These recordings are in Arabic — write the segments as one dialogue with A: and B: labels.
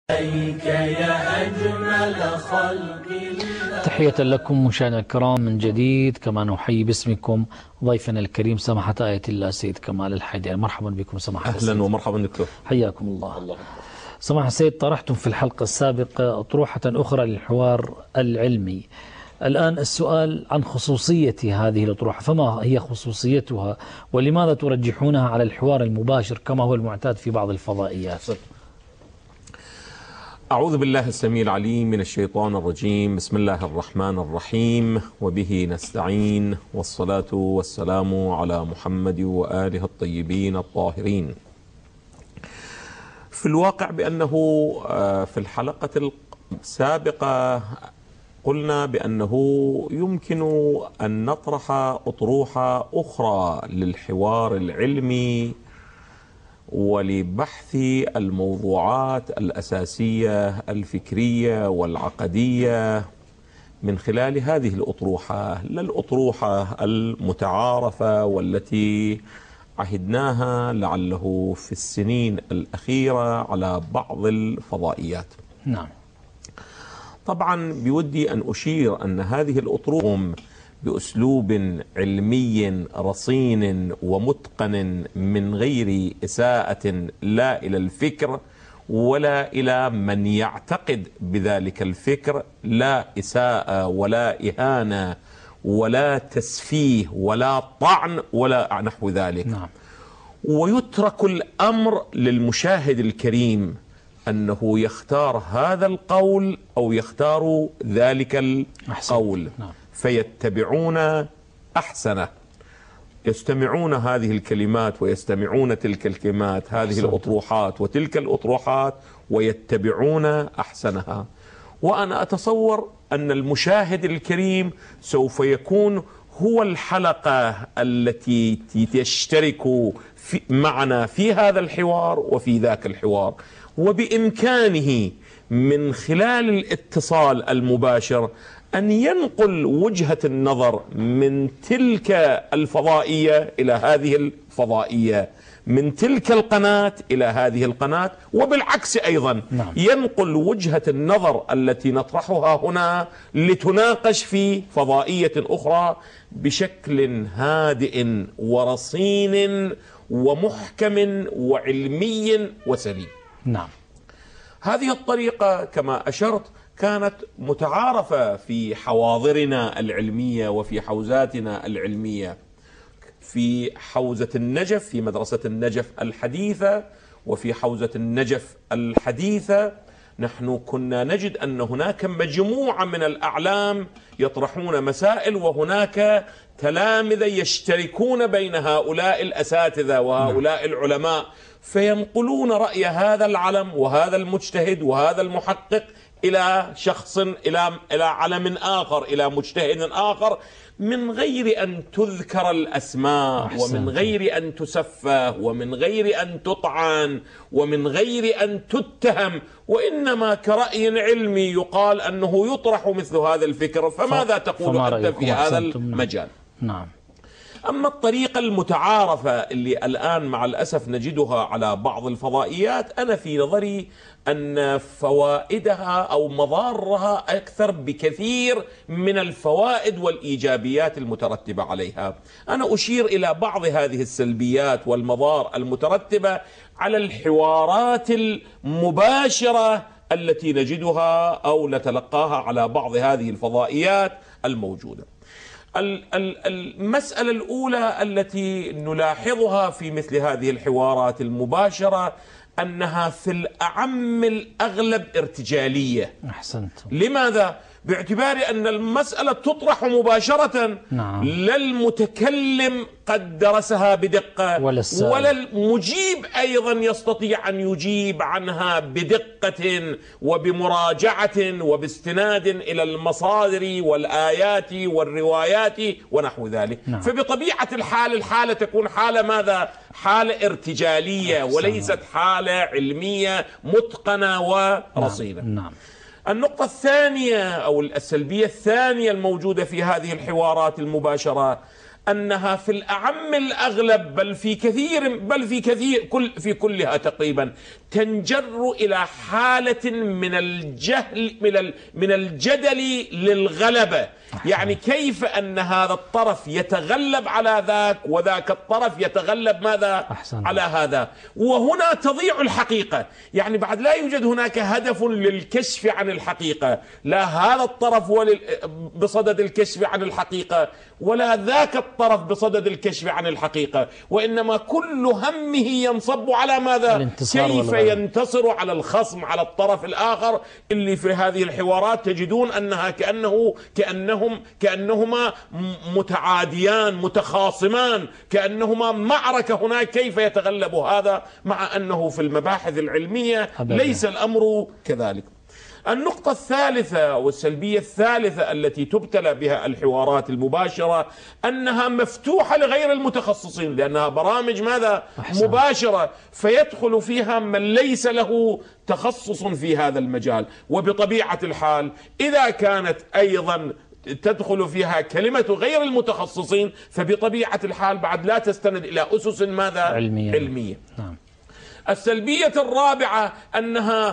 A: عليك يا أجمل خلق الله.
B: تحية لكم مشاهدينا الكرام من جديد، كما نحيي باسمكم ضيفنا الكريم سماحة آية الله السيد كمال الحيدري. مرحبا بكم سماحة السيد.
C: أهلا ومرحبا دكتور،
B: حياكم الله. سماحة السيد، طرحتم في الحلقة السابقة أطروحة أخرى للحوار العلمي. الآن السؤال عن خصوصية هذه الأطروحة، فما هي خصوصيتها ولماذا ترجحونها على الحوار المباشر كما هو المعتاد في بعض الفضائيات؟
C: أعوذ بالله السميع العليم من الشيطان الرجيم. بسم الله الرحمن الرحيم، وبه نستعين، والصلاة والسلام على محمد وآله الطيبين الطاهرين. في الواقع بأنه في الحلقة السابقة قلنا بأنه يمكن أن نطرح أطروحة أخرى للحوار العلمي ولبحث الموضوعات الأساسية الفكرية والعقدية من خلال هذه الأطروحة، لا الأطروحة المتعارفة والتي عهدناها لعله في السنين الأخيرة على بعض الفضائيات.
B: نعم.
C: طبعا بودي أن أشير أن هذه الأطروحة بأسلوب علمي رصين ومتقن من غير إساءة لا إلى الفكر ولا إلى من يعتقد بذلك الفكر، لا إساءة ولا إهانة ولا تسفيه ولا طعن ولا نحو ذلك.
B: نعم.
C: ويترك الأمر للمشاهد الكريم أنه يختار هذا القول أو يختار ذلك القول.
B: نعم.
C: فيتبعون أحسنه، يستمعون هذه الكلمات ويستمعون تلك الكلمات، هذه الأطروحات وتلك الأطروحات، ويتبعون أحسنها. وأنا أتصور أن المشاهد الكريم سوف يكون هو الحلقة التي تشترك معنا في هذا الحوار وفي ذاك الحوار، وبإمكانه من خلال الاتصال المباشر أن ينقل وجهة النظر من تلك الفضائية إلى هذه الفضائية، من تلك القناة إلى هذه القناة، وبالعكس أيضا.
B: نعم.
C: ينقل وجهة النظر التي نطرحها هنا لتناقش في فضائية أخرى بشكل هادئ ورصين ومحكم وعلمي وسليم.
B: نعم.
C: هذه الطريقة كما أشرت كانت متعارفة في حواضرنا العلمية وفي حوزاتنا العلمية، في حوزة النجف، في مدرسة النجف الحديثة وفي حوزة النجف الحديثة. نحن كنا نجد أن هناك مجموعة من الأعلام يطرحون مسائل، وهناك تلامذة يشتركون بين هؤلاء الأساتذة وهؤلاء العلماء، فينقلون رأي هذا العلم وهذا المجتهد وهذا المحقق إلى شخص، إلى علم آخر، إلى مجتهد آخر، من غير أن تذكر الأسماء ومن غير أن تسفه ومن غير أن تطعن ومن غير أن تتهم، وإنما كرأي علمي يقال أنه يطرح مثل هذا الفكر. فماذا تقول أنت في هذا المجال؟
B: نعم.
C: أما الطريقة المتعارفة اللي الآن مع الأسف نجدها على بعض الفضائيات، أنا في نظري أن فوائدها أو مضارها أكثر بكثير من الفوائد والإيجابيات المترتبة عليها. أنا أشير إلى بعض هذه السلبيات والمضار المترتبة على الحوارات المباشرة التي نجدها أو نتلقاها على بعض هذه الفضائيات الموجودة. المسألة الأولى التي نلاحظها في مثل هذه الحوارات المباشرة أنها في الأعم الأغلب ارتجالية.
B: أحسنت.
C: لماذا؟ باعتبار أن المسألة تطرح مباشرة.
B: نعم.
C: لا المتكلم قد درسها بدقة ولا المجيب أيضا يستطيع أن يجيب عنها بدقة وبمراجعة وباستناد إلى المصادر والآيات والروايات ونحو ذلك.
B: نعم.
C: فبطبيعة الحال الحالة تكون حالة ماذا؟ حالة ارتجالية وليست حالة علمية متقنة ورصينة.
B: نعم.
C: النقطة الثانية أو السلبية الثانية الموجودة في هذه الحوارات المباشرة أنها في الأعم الأغلب بل في كثير في كلها تقريبا تنجر إلى حالة من الجهل من الجدل للغلبة. يعني كيف أن هذا الطرف يتغلب على ذاك وذاك الطرف يتغلب ماذا على هذا، وهنا تضيع الحقيقة. يعني بعد لا يوجد هناك هدف للكشف عن الحقيقة، لا هذا الطرف هو بصدد الكشف عن الحقيقة ولا ذاك الطرف بصدد الكشف عن الحقيقة، وإنما كل همه ينصب على ماذا؟ كيف ينتصر على الخصم، على الطرف الآخر، اللي في هذه الحوارات تجدون أنها كأنهما متعاديان متخاصمان، كأنهما معركة هناك كيف يتغلب هذا، مع أنه في المباحث العلمية ليس الأمر كذلك. النقطة الثالثة والسلبية الثالثة التي تبتلى بها الحوارات المباشرة أنها مفتوحة لغير المتخصصين، لأنها برامج ماذا؟ مباشرة، فيدخل فيها من ليس له تخصص في هذا المجال. وبطبيعة الحال إذا كانت أيضا تدخل فيها كلمة غير المتخصصين فبطبيعة الحال بعد لا تستند إلى أسس ماذا؟ علمية.
B: نعم.
C: السلبية الرابعة أنها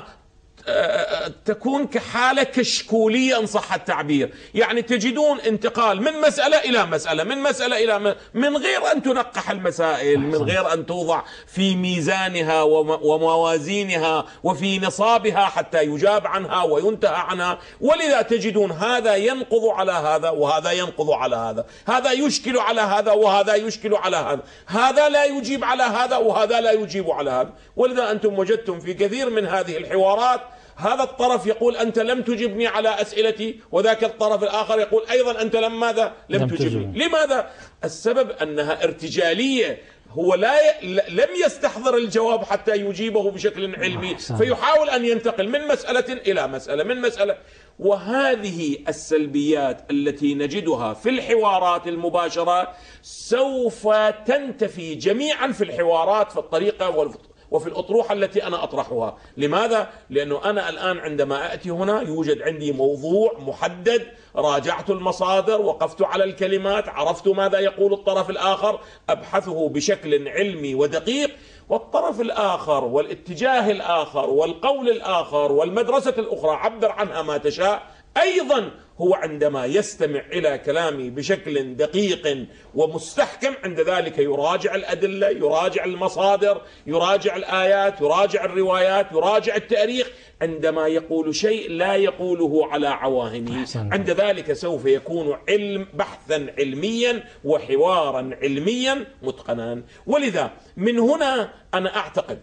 C: تكون كحالة كشكولية إن صح التعبير، يعني تجدون انتقال من مسألة إلى مسألة، من مسألة إلى من غير أن تنقح المسائل، من غير أن توضع في ميزانها وموازينها وفي نصابها حتى يجاب عنها وينتهى عنها. ولذا تجدون هذا ينقض على هذا وهذا ينقض على هذا، هذا يشكل على هذا وهذا يشكل على هذا، هذا لا يجيب على هذا وهذا لا يجيب على هذا. ولذا أنتم وجدتم في كثير من هذه الحوارات هذا الطرف يقول أنت لم تجبني على أسئلتي، وذاك الطرف الآخر يقول أيضا أنت لم تجبني. لماذا؟ السبب أنها ارتجالية، هو لم يستحضر الجواب حتى يجيبه بشكل علمي، فيحاول أن ينتقل من مسألة إلى مسألة من مسألة. وهذه السلبيات التي نجدها في الحوارات المباشرة سوف تنتفي جميعا في الحوارات في الطريقة وفي الأطروحة التي أنا أطرحها. لماذا؟ لأنه أنا الآن عندما أتي هنا يوجد عندي موضوع محدد، راجعت المصادر، وقفت على الكلمات، عرفت ماذا يقول الطرف الآخر، أبحثه بشكل علمي ودقيق. والطرف الآخر والاتجاه الآخر والقول الآخر والمدرسة الأخرى عبر عنها ما تشاء، أيضا هو عندما يستمع إلى كلامي بشكل دقيق ومستحكم عند ذلك يراجع الأدلة، يراجع المصادر، يراجع الآيات، يراجع الروايات، يراجع التاريخ. عندما يقول شيء لا يقوله على عواهنه، عند ذلك سوف يكون بحثا علميا وحوارا علميا متقنا. ولذا من هنا أنا أعتقد،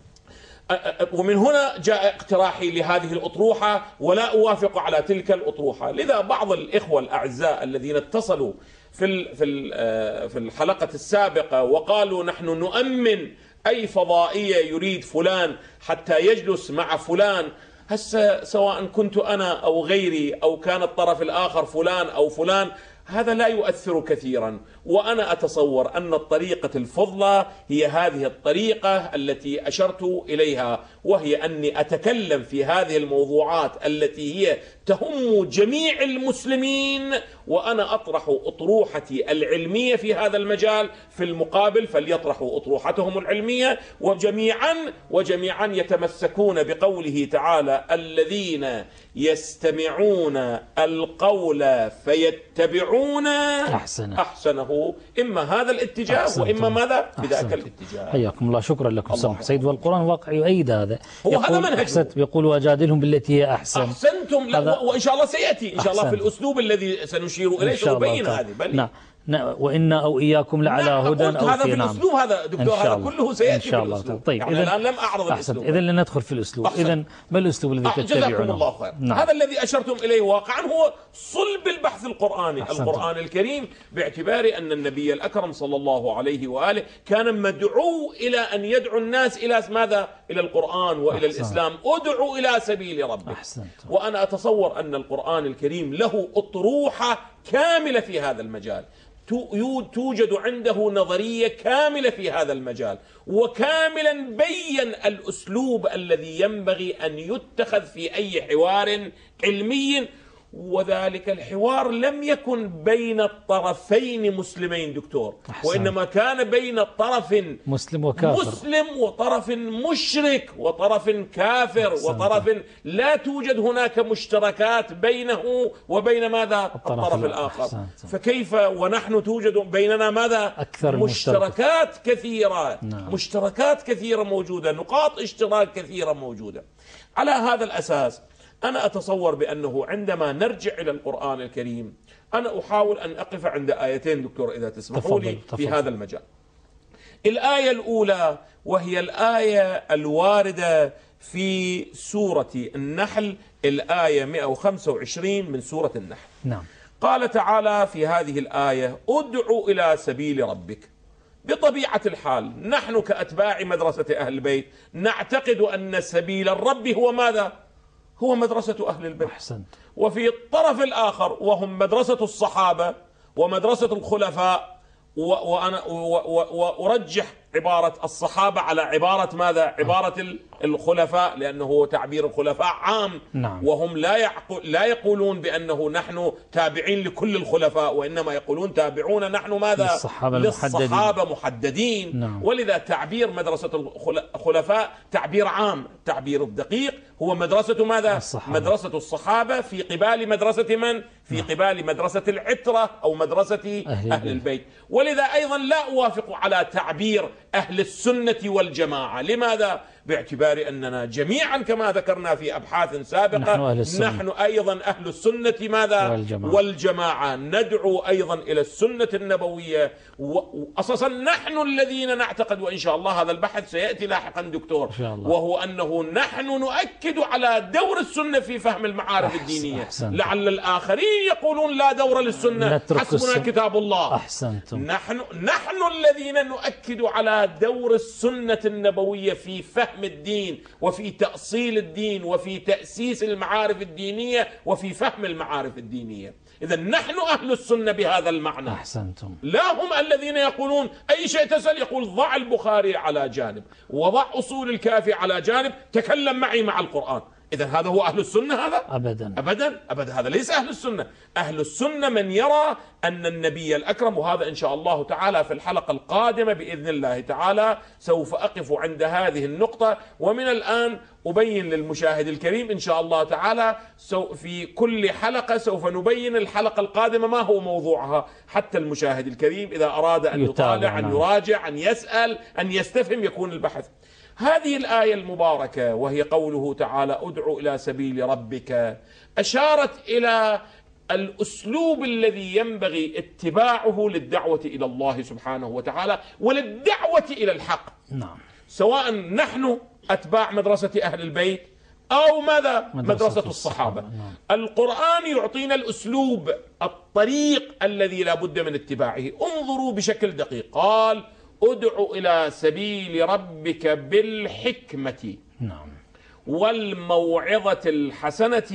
C: ومن هنا جاء اقتراحي لهذه الأطروحة، ولا أوافق على تلك الأطروحة. لذا بعض الإخوة الأعزاء الذين اتصلوا في الحلقة السابقة وقالوا نحن نؤمن أي فضائية يريد فلان حتى يجلس مع فلان، هسه سواء كنت أنا أو غيري أو كان الطرف الآخر فلان أو فلان، هذا لا يؤثر كثيرا. وأنا أتصور أن الطريقة الفضلى هي هذه الطريقة التي أشرت إليها، وهي أني أتكلم في هذه الموضوعات التي هي تهم جميع المسلمين، وأنا أطرح أطروحتي العلمية في هذا المجال، في المقابل فليطرحوا أطروحتهم العلمية، وجميعا يتمسكون بقوله تعالى الذين يستمعون القول فيتبعون أحسنه. إما هذا الاتجاه وإما ماذا بذاك الاتجاه.
B: حياكم الله، شكرا لكم سمح سيد. والقرآن واقع يؤيد هذا،
C: هذا منهج،
B: يقول وجادلهم بالتي هي أحسن.
C: أحسنتم، وإن شاء الله سيأتي إن شاء الله في الأسلوب الذي سنشير إليه سنبين هذه.
B: وإنا أو إياكم لعلى هدى أو
C: هذا في الأسلوب، هذا دكتور هذا كله سيأتي في الأسلوب.
B: طيب
C: يعني الآن لم أعرض الأسلوب.
B: إذن لندخل في الأسلوب. إذن ما الأسلوب الذي تتبعونه؟
C: جزاكم الله خير. هذا الذي أشرتم إليه واقعا هو صلب البحث القرآني. القرآن الكريم باعتبار أن النبي الأكرم صلى الله عليه وآله كان مدعو إلى أن يدعو الناس إلى ماذا؟ إلى القرآن وإلى الإسلام. ادعو إلى سبيل ربك. وأنا أتصور أن القرآن الكريم له أطروحة كاملة في هذا المجال، توجد عنده نظرية كاملة في هذا المجال، وكاملا بين الأسلوب الذي ينبغي أن يتخذ في أي حوار علمي. وذلك الحوار لم يكن بين الطرفين مسلمين دكتور، وإنما كان بين طرف
B: مسلم وكافر،
C: مسلم وطرف مشرك وطرف كافر وطرف لا توجد هناك مشتركات بينه وبين ماذا؟ الطرف الآخر. فكيف ونحن توجد بيننا ماذا؟
B: أكثر
C: مشتركات كثيرة.
B: نعم.
C: مشتركات كثيرة موجودة، نقاط اشتراك كثيرة موجودة. على هذا الأساس أنا أتصور بأنه عندما نرجع إلى القرآن الكريم، أنا أحاول أن أقف عند آيتين دكتور إذا تسمحوا لي في هذا المجال. الآية الأولى وهي الآية الواردة في سورة النحل، الآية 125 من سورة النحل.
B: نعم.
C: قال تعالى في هذه الآية: ادعو إلى سبيل ربك. بطبيعة الحال نحن كأتباع مدرسة أهل البيت نعتقد أن سبيل الرب هو ماذا؟ هو مدرسة أهل البيت.
B: أحسنت.
C: وفي الطرف الآخر وهم مدرسة الصحابة ومدرسة الخلفاء، وأنا وأرجح عبارة الصحابة على عبارة ماذا؟ عبارة الخلفاء، لأنه تعبير الخلفاء عام.
B: نعم.
C: وهم لا يقولون بأنه نحن تابعين لكل الخلفاء، وإنما يقولون تابعون نحن ماذا؟ للصحابة محددين.
B: نعم.
C: ولذا تعبير مدرسة الخلفاء تعبير عام، التعبير الدقيق هو مدرسة ماذا؟ مدرسة الصحابة في قبال مدرسة من؟ في قبال مدرسة العترة أو مدرسة أهل البيت. ولذا أيضا لا أوافق على تعبير أهل السنة والجماعة. لماذا؟ باعتبار أننا جميعا كما ذكرنا في أبحاث سابقة نحن أيضا أهل السنة ماذا؟ والجماعة. ندعو أيضا إلى السنة النبوية، وأساسا نحن الذين نعتقد، وإن شاء الله هذا البحث سيأتي لاحقا دكتور، وهو أنه نحن نؤكد على دور السنة في فهم المعارف الدينية. لعل الآخرين يقولون لا دور للسنة، حسبنا كتاب الله.
B: أحسنتم.
C: نحن الذين نؤكد على دور السنة النبوية في فهم الدين وفي تأصيل الدين وفي تأسيس المعارف الدينية وفي فهم المعارف الدينية. إذا نحن أهل السنة بهذا المعنى.
B: أحسنتم.
C: لا هم الذين يقولون أي شيء تسأل يقول ضع البخاري على جانب وضع أصول الكافي على جانب، تكلم معي مع القرآن. إذا هذا هو أهل السنة؟ هذا
B: أبدا
C: أبدا أبدا، هذا ليس أهل السنة. أهل السنة من يرى أن النبي الأكرم، وهذا إن شاء الله تعالى في الحلقة القادمة بإذن الله تعالى سوف أقف عند هذه النقطة، ومن الآن أبين للمشاهد الكريم إن شاء الله تعالى في كل حلقة سوف نبين الحلقة القادمة ما هو موضوعها، حتى المشاهد الكريم إذا أراد أن يطالع أن يراجع أن يسأل أن يستفهم يكون البحث. هذه الآية المباركة وهي قوله تعالى ادعو إلى سبيل ربك أشارت إلى الأسلوب الذي ينبغي اتباعه للدعوة إلى الله سبحانه وتعالى وللدعوة إلى الحق.
B: نعم.
C: سواء نحن أتباع مدرسة أهل البيت أو ماذا؟ مدرسة الصحابة.
B: نعم.
C: القرآن يعطينا الأسلوب، الطريق الذي لا بد من اتباعه. انظروا بشكل دقيق، قال ادعو إلى سبيل ربك بالحكمة
B: نعم.
C: والموعظة الحسنة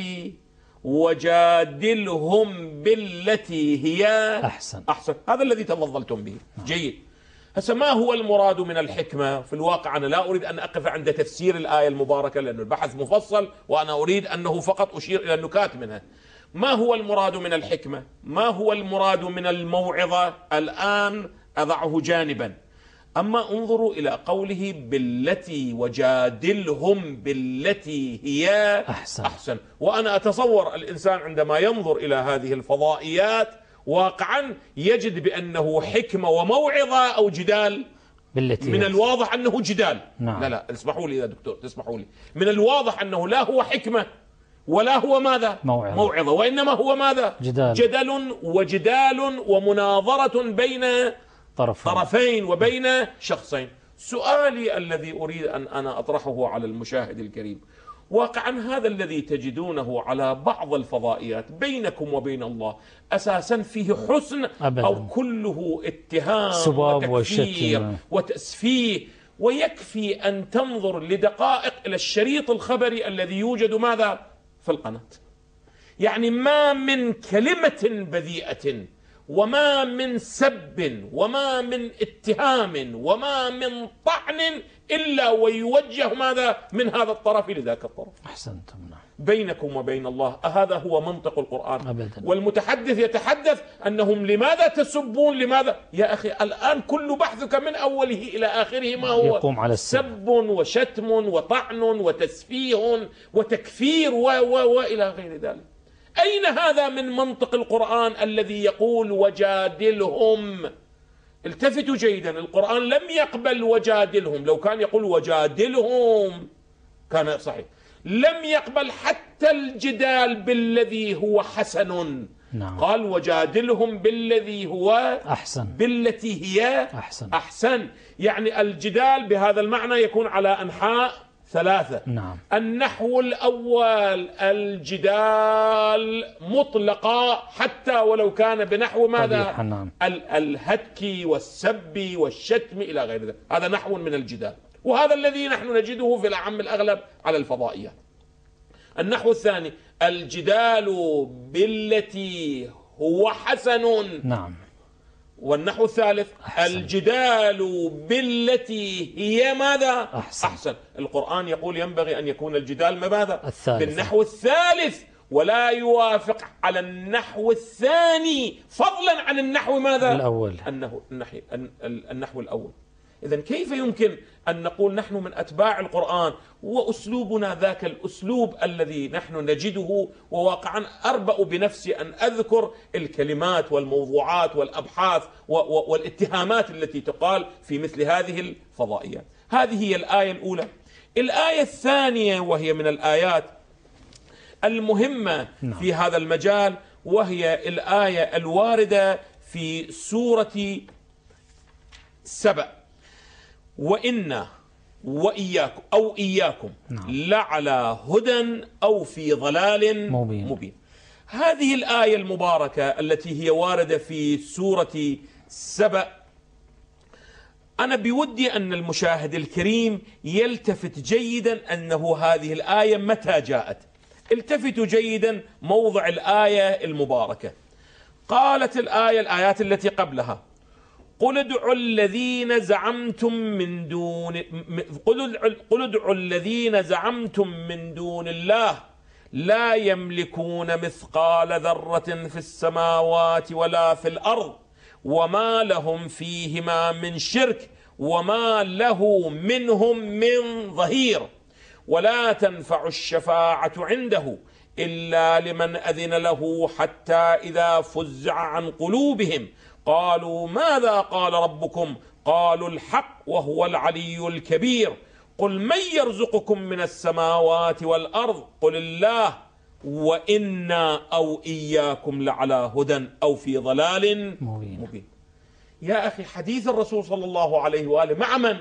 C: وجادلهم بالتي هي أحسن. هذا الذي تفضلتم به. جيد. هسه ما هو المراد من الحكمة؟ في الواقع أنا لا أريد أن أقف عند تفسير الآية المباركة لأن البحث مفصل، وأنا أريد أنه فقط أشير إلى النكات منها. ما هو المراد من الحكمة؟ ما هو المراد من الموعظة؟ الآن أضعه جانبا. أما انظروا إلى قوله بالتي وجادلهم بالتي هي أحسن. وأنا أتصور الإنسان عندما ينظر إلى هذه الفضائيات واقعا يجد بأنه حكمة وموعظة أو جدال.
B: بالتي
C: من الواضح أنه جدال.
B: نعم.
C: لا اسمحوا لي يا دكتور، تسمحوا لي، من الواضح أنه لا هو حكمة ولا هو ماذا؟ موعظة، وإنما هو ماذا؟ جدل وجدال ومناظرة بين طرفين وبين شخصين. سؤالي الذي أريد أن أنا أطرحه على المشاهد الكريم، واقعا هذا الذي تجدونه على بعض الفضائيات بينكم وبين الله أساسا فيه حسن أبداً. أو كله اتهام وتكفير وتسفيه؟ ويكفي أن تنظر لدقائق إلى الشريط الخبري الذي يوجد ماذا في القناة. يعني ما من كلمة بذيئة وما من سب وما من اتهام وما من طعن إلا ويوجه ماذا من هذا الطرف لذاك الطرف.
B: أحسنتم.
C: بينكم وبين الله، هذا هو منطق القرآن
B: أبداً.
C: والمتحدث يتحدث أنهم لماذا تسبون، لماذا يا أخي الآن كل بحثك من أوله إلى آخره ما هو؟
B: يقوم على
C: سب وشتم وطعن وتسفيه وتكفير وإلى غير ذلك. أين هذا من منطق القرآن الذي يقول وجادلهم؟ التفتوا جيدا، القرآن لم يقبل وجادلهم، لو كان يقول وجادلهم كان صحيح. لم يقبل حتى الجدال بالذي هو حسن.
B: نعم.
C: قال وجادلهم بالذي هو
B: أحسن،
C: بالتي هي أحسن. يعني الجدال بهذا المعنى يكون على أنحاء ثلاثة.
B: نعم.
C: النحو الأول الجدال مطلقا حتى ولو كان بنحو ماذا؟
B: نعم.
C: الهتك والسب والشتم إلى غير ذلك، هذا نحو من الجدال، وهذا الذي نحن نجده في الأعم الأغلب على الفضائيات. النحو الثاني الجدال بالتي هو حسن.
B: نعم.
C: والنحو الثالث أحسن. الجدال بالتي هي ماذا؟ أحسن. القرآن يقول ينبغي أن يكون الجدال ماذا؟ بالنحو الثالث، ولا يوافق على النحو الثاني فضلا عن النحو ماذا؟
B: الأول.
C: النحو الأول. إذن كيف يمكن أن نقول نحن من أتباع القرآن وأسلوبنا ذاك الأسلوب الذي نحن نجده؟ وواقعا أربأ بنفسي أن أذكر الكلمات والموضوعات والأبحاث والاتهامات التي تقال في مثل هذه الفضائيات. هذه هي الآية الأولى. الآية الثانية وهي من الآيات المهمة في هذا المجال، وهي الآية الواردة في سورة سبأ: وإنا وإياكم أو إياكم لعلى هدى أو في ضلال مبين. هذه الآية المباركة التي هي واردة في سورة سبأ، أنا بودي أن المشاهد الكريم يلتفت جيدا أنه هذه الآية متى جاءت. التفتوا جيدا موضع الآية المباركة. قالت الآية، الآيات التي قبلها: قل ادعوا الذين زعمتم من دون قل ادعوا الذين زعمتم من دون الله لا يملكون مثقال ذرة في السماوات ولا في الأرض وما لهم فيهما من شرك وما له منهم من ظهير ولا تنفع الشفاعة عنده إلا لمن أذن له حتى إذا فزع عن قلوبهم قالوا ماذا قال ربكم قالوا الحق وهو العلي الكبير قل من يرزقكم من السماوات والأرض قل الله وإنا أو إياكم لعلى هدى أو في ضلال مبين. يا أخي حديث الرسول صلى الله عليه وآله مع من؟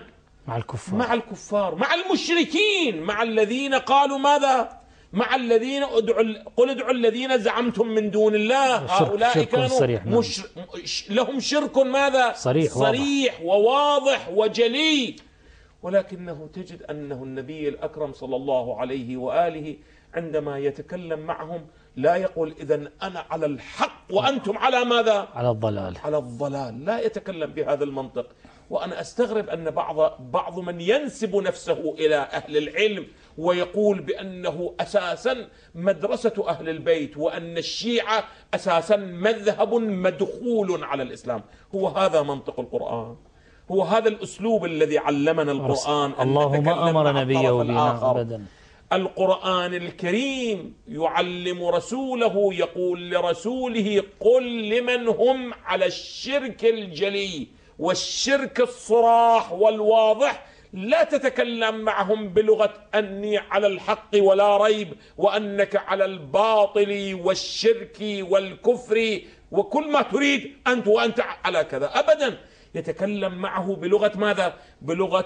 C: مع الكفار، مع المشركين، مع الذين قالوا ماذا؟ مع الذين قل ادعوا الذين زعمتم من دون الله، هؤلاء كانوا لهم شرك ماذا؟ صريح وواضح وجلي. ولكنه تجد أنه النبي الأكرم صلى الله عليه وآله عندما يتكلم معهم لا يقول إذن أنا على الحق وأنتم على ماذا؟ على الضلال. لا يتكلم بهذا المنطق. وأنا أستغرب أن بعض من ينسب نفسه إلى أهل العلم ويقول بأنه أساسا مدرسة أهل البيت وأن الشيعة أساسا مذهب مدخول على الإسلام. هو هذا منطق القرآن؟ هو هذا الأسلوب الذي علمنا القرآن؟
B: الله ما أمر نبيه بنا أبدا.
C: القرآن الكريم يعلم رسوله، يقول لرسوله قل لمن هم على الشرك الجلي والشرك الصراح والواضح لا تتكلم معهم بلغة أني على الحق ولا ريب وأنك على الباطل والشرك والكفر وكل ما تريد أنت وأنت على كذا، أبدا. يتكلم معه بلغة ماذا؟ بلغة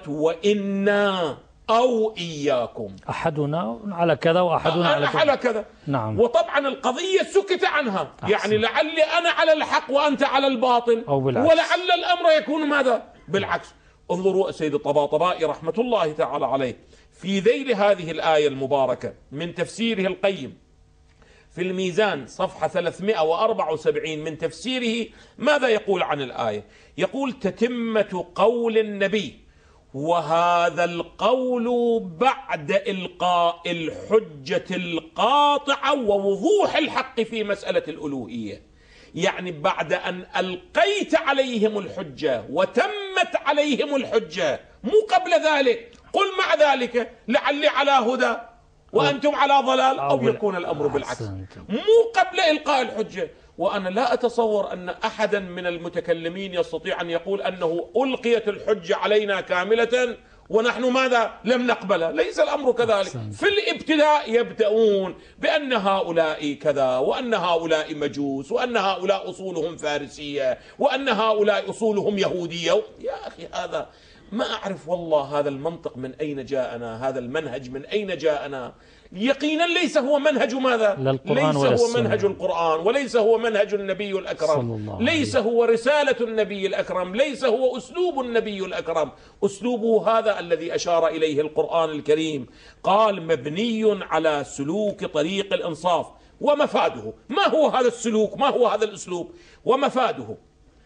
C: وإنا أو إياكم،
B: أحدنا على كذا وأحدنا
C: على كذا.
B: نعم.
C: وطبعا القضية سكت عنها. أحسن. يعني لعلي أنا على الحق وأنت على الباطل،
B: أو بالعكس.
C: ولعل الأمر يكون ماذا؟ بالعكس. انظروا سيد الطباطبائي رحمة الله تعالى عليه في ذيل هذه الآية المباركة من تفسيره القيم في الميزان صفحة 374 من تفسيره ماذا يقول عن الآية؟ يقول: تتمة قول النبي، وهذا القول بعد إلقاء الحجة القاطعة ووضوح الحق في مسألة الألوهية. يعني بعد أن ألقيت عليهم الحجة وتمت عليهم الحجة، مو قبل ذلك. قل مع ذلك لعلي على هدى وأنتم على ضلال، أو يكون الأمر بالعكس، مو قبل إلقاء الحجة. وأنا لا أتصور أن أحدا من المتكلمين يستطيع أن يقول أنه ألقيت الحجة علينا كاملة ونحن ماذا؟ لم نقبلها. ليس الأمر كذلك. في الابتداء يبدأون بأن هؤلاء كذا، وأن هؤلاء مجوس، وأن هؤلاء أصولهم فارسية، وأن هؤلاء أصولهم يهودية. يا أخي هذا ما أعرف والله هذا المنطق من أين جاءنا، هذا المنهج من أين جاءنا. يقينا ليس هو منهج ماذا؟ ليس هو منهج القرآن، وليس هو منهج النبي الأكرم، ليس هو رسالة النبي الأكرم، ليس هو أسلوب النبي الأكرم. أسلوبه هذا الذي أشار إليه القرآن الكريم، قال: مبني على سلوك طريق الإنصاف. ومفاده ما هو هذا السلوك؟ ما هو هذا الأسلوب؟ ومفاده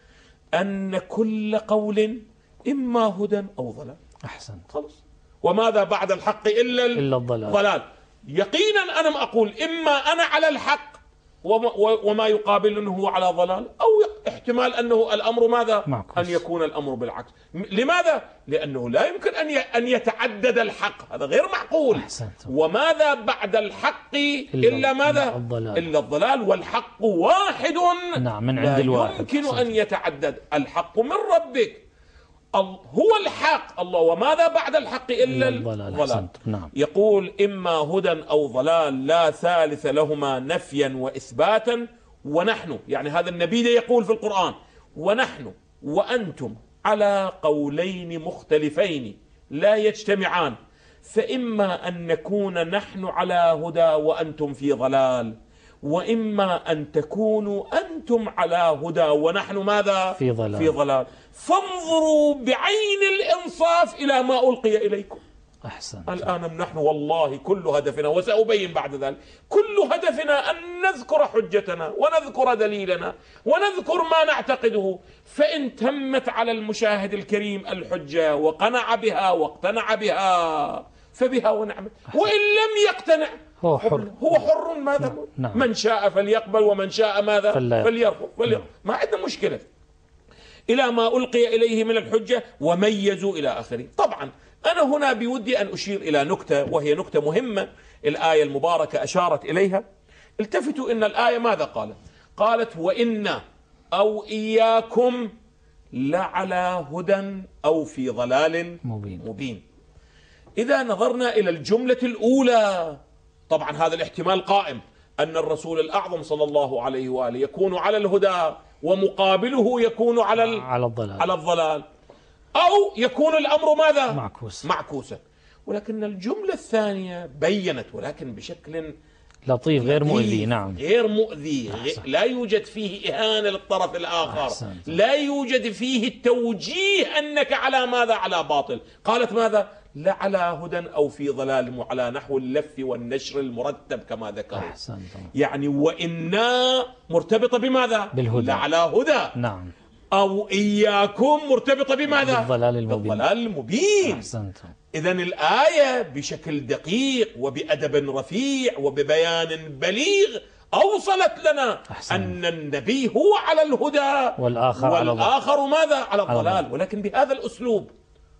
C: أن كل قول إما هدى أو ضلال.
B: أحسنت.
C: خلص. وماذا بعد الحق إلا الضلال. يقينا أنا أقول إما أنا على الحق وما يقابل أنه هو على ضلال، أو احتمال أنه الأمر ماذا؟ معكوس. أن يكون الأمر بالعكس. لماذا؟ لأنه لا يمكن أن يتعدد الحق، هذا غير معقول.
B: أحسنت.
C: وماذا بعد الحق إلا ماذا؟
B: الضلال.
C: إلا الضلال. والحق واحد،
B: نعم، من عند الواحد.
C: لا يمكن أن يتعدد. الحق من ربك، هو الحق الله. وماذا بعد الحق إلا الضلال.
B: نعم.
C: يقول: إما هدى أو ضلال، لا ثالث لهما نفيا وإثباتا. ونحن، يعني هذا النبي يقول في القرآن: ونحن وأنتم على قولين مختلفين لا يجتمعان، فإما أن نكون نحن على هدى وأنتم في ضلال، وإما أن تكونوا أنتم على هدى ونحن ماذا؟ في ضلال. فانظروا بعين الإنصاف إلى ما ألقي إليكم.
B: أحسن.
C: الآن نحن والله كل هدفنا، وسأبين بعد ذلك، كل هدفنا أن نذكر حجتنا ونذكر دليلنا ونذكر ما نعتقده. فإن تمت على المشاهد الكريم الحجة وقنع بها واقتنع بها فبها ونعمت، وإن لم يقتنع هو حر ماذا؟
B: نعم.
C: من شاء فليقبل ومن شاء ماذا؟ فليرفض. ما عندنا مشكلة. إلى ما ألقي إليه من الحجة وميزوا إلى آخره. طبعا أنا هنا بودي أن أشير إلى نكتة، وهي نكتة مهمة الآية المباركة أشارت إليها. التفتوا إن الآية ماذا قالت؟ قالت: وإنا أو إياكم لعلى هدى أو في ضلال مبين. إذا نظرنا إلى الجملة الأولى، طبعا هذا الاحتمال قائم، أن الرسول الأعظم صلى الله عليه وآله يكون على الهدى ومقابله يكون على الضلال، أو يكون الأمر ماذا؟ معكوسا. ولكن الجملة الثانية بينت، ولكن بشكل
B: لطيف غير مؤذي. نعم،
C: غير مؤذي. لا يوجد فيه إهانة للطرف الآخر. لا يوجد فيه التوجيه أنك على ماذا؟ على باطل. قالت ماذا؟ لعلى هدى أو في ضلال، على نحو اللف والنشر المرتب كما ذكر. يعني وإنا مرتبطة بماذا؟
B: بالهدى.
C: لعلى هدى.
B: نعم.
C: أو إياكم مرتبطة بماذا؟
B: بالضلال
C: المبين. إذن الآية بشكل دقيق وبأدب رفيع وببيان بليغ أوصلت لنا أن النبي هو على الهدى والآخر ماذا؟ على الضلال. ولكن بهذا الأسلوب،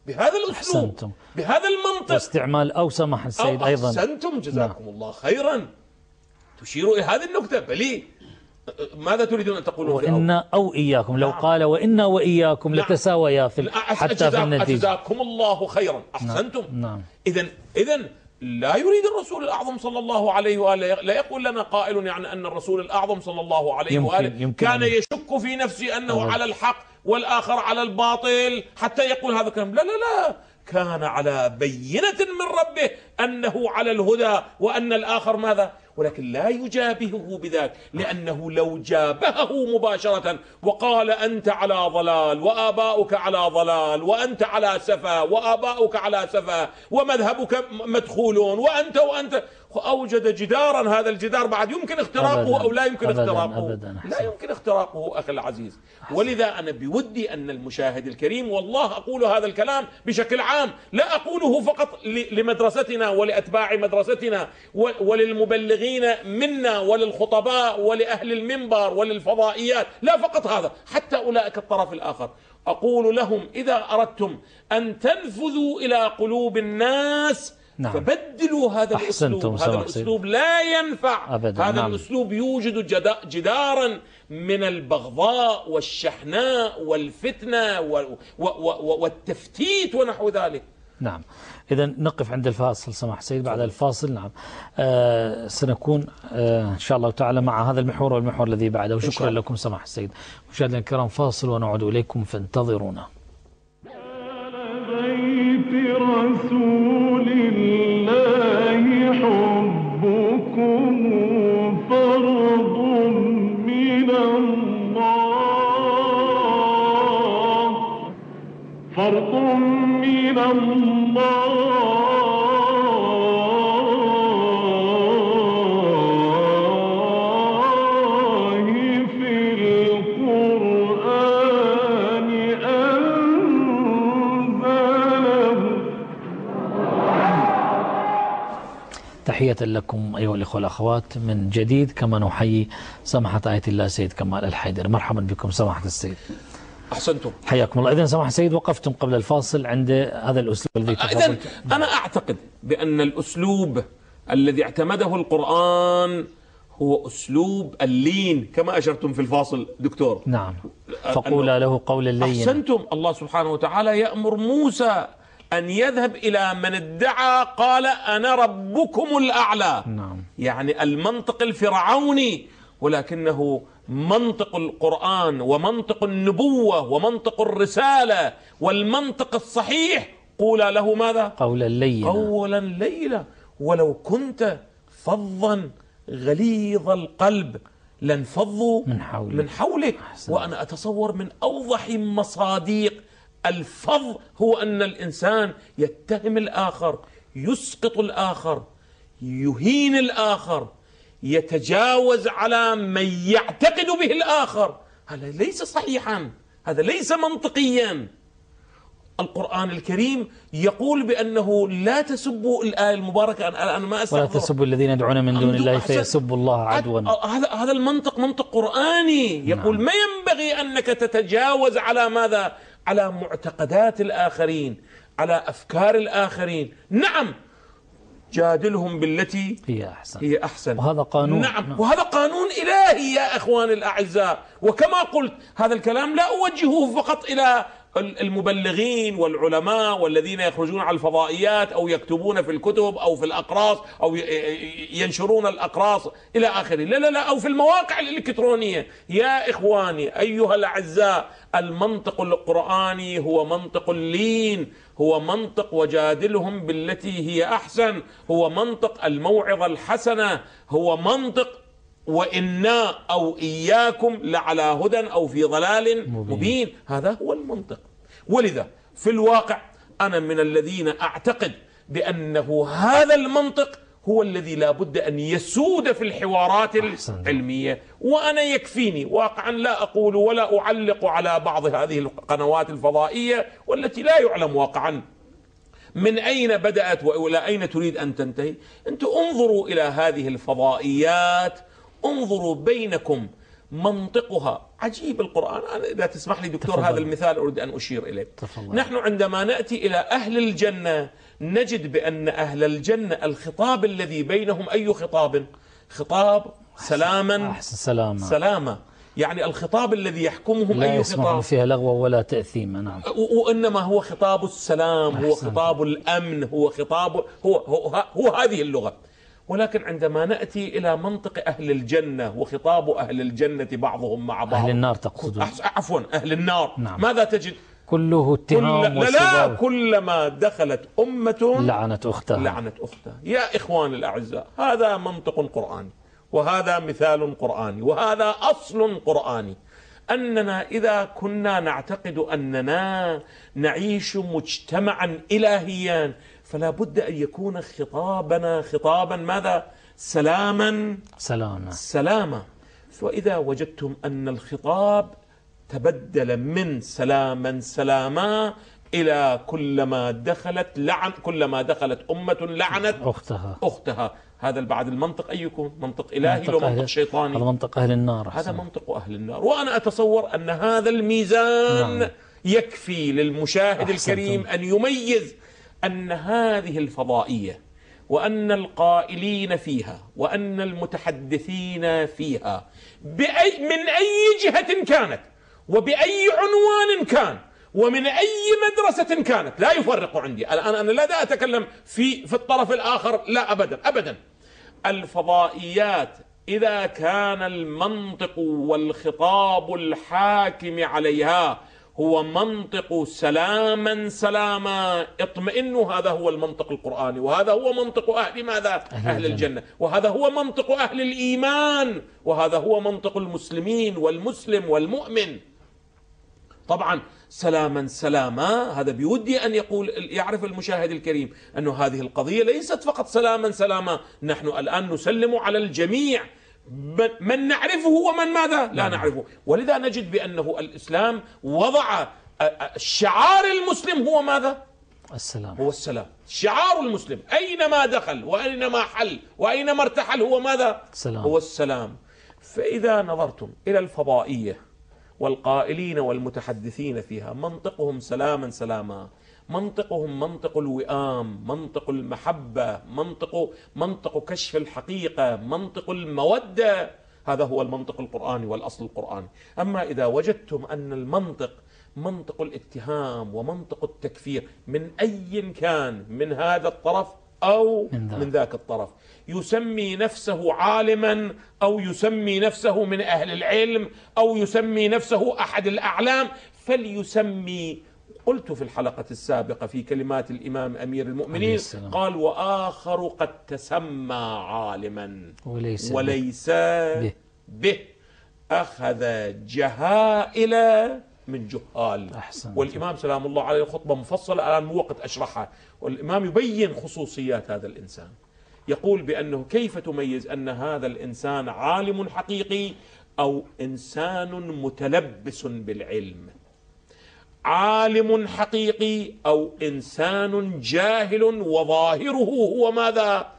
C: بهذا المنطق،
B: واستعمال أو سمح السيد أيضا.
C: أحسنتم، جزاكم الله خيرا. تشيروا إلى هذه النقطة. بلي ماذا تريدون أن تقولوا؟
B: وإنا أو إياكم. لو قال وإنا وإياكم لتساويا حتى في النتيجة.
C: جزاكم الله خيرا. أحسنتم. إذن لا يريد الرسول الأعظم صلى الله عليه وآله، لا يقول لنا قائل يعني أن الرسول الأعظم صلى الله عليه وآله كان يشك في نفسه أنه على الحق والآخر على الباطل حتى يقول هذا الكلام. لا، كان على بينة من ربه أنه على الهدى وأن الآخر ماذا؟ ولكن لا يجابهه بذلك، لأنه لو جابهه مباشرة وقال أنت على ضلال وآباؤك على ضلال وأنت على سفا وآباؤك على سفا ومذهبك مدخولون وأنت أوجد جدارا، هذا الجدار بعد يمكن اختراقه
B: أبداً
C: أو لا يمكن
B: أبداً
C: اختراقه؟
B: أبداً
C: لا يمكن اختراقه أخي العزيز. ولذا أنا بودي أن المشاهد الكريم، والله أقول هذا الكلام بشكل عام، لا أقوله فقط لمدرستنا ولأتباع مدرستنا وللمبلغين منا وللخطباء ولأهل المنبر وللفضائيات، لا فقط هذا، حتى أولئك الطرف الآخر أقول لهم: إذا أردتم أن تنفذوا إلى قلوب الناس
B: نعم.
C: فبدلوا هذا الأسلوب. هذا الأسلوب لا ينفع
B: أبداً.
C: هذا
B: نعم.
C: الأسلوب يوجد جدارا من البغضاء والشحناء والفتنة والتفتيت ونحو ذلك.
B: نعم. إذا نقف عند الفاصل سماحة سيد. بعد الفاصل نعم سنكون إن شاء الله تعالى مع هذا المحور والمحور الذي بعده. وشكرا لكم سماحة السيد. مشاهدينا الكرام فاصل ونعود إليكم فانتظرونا.
A: بيت رسول الله حبكم فرض من الله، فرض من الله في القرآن أنزله.
B: تحية لكم أيها الإخوة والأخوات من جديد، كما نحيي سماحة آية الله سيد كمال الحيدر. مرحبا بكم سماحة السيد.
C: أحسنتم،
B: حياكم الله. إذن سماحة السيد وقفتم قبل الفاصل عند هذا الأسلوب الذي
C: إذن أنا أعتقد بأن الأسلوب الذي اعتمده القرآن هو أسلوب اللين كما أشرتم في الفاصل دكتور.
B: نعم. فقولا له قولا لينا.
C: أحسنتم. الله سبحانه وتعالى يأمر موسى أن يذهب إلى من ادعى قال أنا ربكم الأعلى.
B: نعم.
C: يعني المنطق الفرعوني، ولكنه منطق القرآن ومنطق النبوة ومنطق الرسالة والمنطق الصحيح. قولا له ماذا؟
B: قولا لينا.
C: قولا لينا. ولو كنت فظا غليظ القلب لانفضوا من حولك. وأنا أتصور من أوضح مصادق الفظ هو أن الإنسان يتهم الآخر، يسقط الآخر، يهين الآخر، يتجاوز على من يعتقد به الآخر. هذا ليس صحيحا، هذا ليس منطقيا. القرآن الكريم يقول بأنه لا تسبوا الآية المباركة، أنا ما أستحضر،
B: ولا تسبوا الذين يدعون من دون الله فيسبوا الله عدوا.
C: هذا المنطق منطق قرآني يقول ما ينبغي أنك تتجاوز على ماذا؟ على معتقدات الآخرين، على أفكار الآخرين. نعم، جادلهم بالتي هي أحسن.
B: وهذا قانون.
C: نعم. وهذا قانون إلهي يا أخواني الأعزاء. وكما قلت هذا الكلام لا أوجهه فقط إلى المبلغين والعلماء والذين يخرجون على الفضائيات أو يكتبون في الكتب أو في الأقراص أو ينشرون الأقراص إلى آخره، لا لا لا، أو في المواقع الإلكترونية. يا إخواني أيها الأعزاء، المنطق القرآني هو منطق اللين، هو منطق وجادلهم بالتي هي أحسن، هو منطق الموعظة الحسنة، هو منطق وإنا أو إياكم لعلى هدى أو في ضلال مبين. هذا هو المنطق. ولذا في الواقع أنا من الذين أعتقد بأنه هذا المنطق هو الذي لا بد أن يسود في الحوارات العلمية. وأنا يكفيني واقعا، لا أقول ولا أعلق على بعض هذه القنوات الفضائية والتي لا يعلم واقعا من أين بدأت وإلى أين تريد أن تنتهي. أنتم انظروا إلى هذه الفضائيات، انظروا بينكم منطقها عجيب. القرآن، أنا إذا تسمح لي دكتور
B: تفضل.
C: هذا المثال أريد أن أشير إليه.
B: تفضل.
C: نحن عندما نأتي إلى أهل الجنة نجد بأن أهل الجنة الخطاب الذي بينهم أي خطاب؟ خطاب سلاما. سلامة. يعني الخطاب الذي يحكمهم
B: لا
C: أي
B: يسمع
C: خطاب؟
B: فيها لغو ولا تأثيم. نعم.
C: وإنما هو خطاب السلام، هو خطاب الأمن، هو خطاب هو هذه اللغة. ولكن عندما نأتي إلى منطق أهل الجنة وخطاب أهل الجنة بعضهم مع بعض،
B: أهل النار تقصدون؟
C: عفوا أهل النار.
B: نعم.
C: ماذا تجد؟
B: كله اتهام
C: لا، كلما دخلت أمة
B: لعنت أختها.
C: يا إخوان الأعزاء، هذا منطق قرآني، وهذا مثال قرآني، وهذا أصل قرآني. أننا إذا كنا نعتقد أننا نعيش مجتمعا إلهيا فلا بد أن يكون خطابنا خطابا ماذا؟ سلاما سلاما. وإذا وجدتم أن الخطاب تبدل من سلاما سلاما إلى كلما دخلت أمة لعنت أختها، هذا بعد المنطق أي يكون؟ منطق إلهي لو منطق شيطاني؟
B: هذا منطق أهل النار.
C: هذا منطق أهل النار. وأنا أتصور أن هذا الميزان يكفي للمشاهد الكريم أن يميز أن هذه الفضائية وأن القائلين فيها وأن المتحدثين فيها من أي جهة كانت وبأي عنوان كان ومن أي مدرسة كانت لا يفرق عندي. الآن أنا لا أتكلم في الطرف الآخر، لا أبدا. الفضائيات إذا كان المنطق والخطاب الحاكم عليها هو منطق سلاما سلاما اطمئنوا، هذا هو المنطق القرآني، وهذا هو منطق أهل ماذا؟ أهل الجنة، وهذا هو منطق أهل الإيمان، وهذا هو منطق المسلمين والمسلم والمؤمن. طبعا سلاما سلاما هذا بودي أن يعرف المشاهد الكريم أن هذه القضية ليست فقط سلاما سلاما، نحن الآن نسلم على الجميع، من نعرفه ومن ماذا لا نعرفه. ولذا نجد بأنه الإسلام وضع شعار المسلم هو ماذا؟ هو السلام. شعار المسلم أينما دخل وأينما حل وأينما ارتحل هو ماذا؟ هو السلام. فإذا نظرتم إلى الفضائية والقائلين والمتحدثين فيها منطقهم سلاما سلاما، منطقهم منطق الوئام، منطق المحبة، منطق كشف الحقيقة، منطق المودة، هذا هو المنطق القرآني والأصل القرآني. أما إذا وجدتم أن المنطق منطق الاتهام ومنطق التكفير من أي كان من هذا الطرف أو من ذاك الطرف، يسمي نفسه عالما أو يسمي نفسه من أهل العلم أو يسمي نفسه أحد الأعلام، فليسمي. قلت في الحلقة السابقة في كلمات الإمام أمير المؤمنين قال: وآخر قد تسمى عالما وليس به أخذ جهائل من جهال. والإمام سلام الله عليه خطبة مفصلة الآن مو وقت أشرحها، والإمام يبين خصوصيات هذا الإنسان، يقول بأنه كيف تميز أن هذا الإنسان عالم حقيقي أو إنسان متلبس بالعلم، عالم حقيقي أو إنسان جاهل وظاهره هو ماذا؟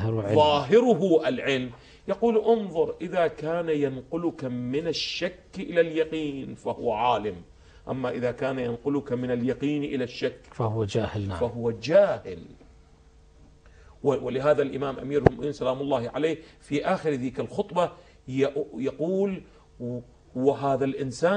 C: ظاهره العلم. يقول: انظر، إذا كان ينقلك من الشك إلى اليقين فهو عالم، أما إذا كان ينقلك من اليقين إلى الشك
B: فهو جاهل.
C: ولهذا الإمام أمير المؤمنين سلام الله عليه في آخر ذيك الخطبة يقول: وهذا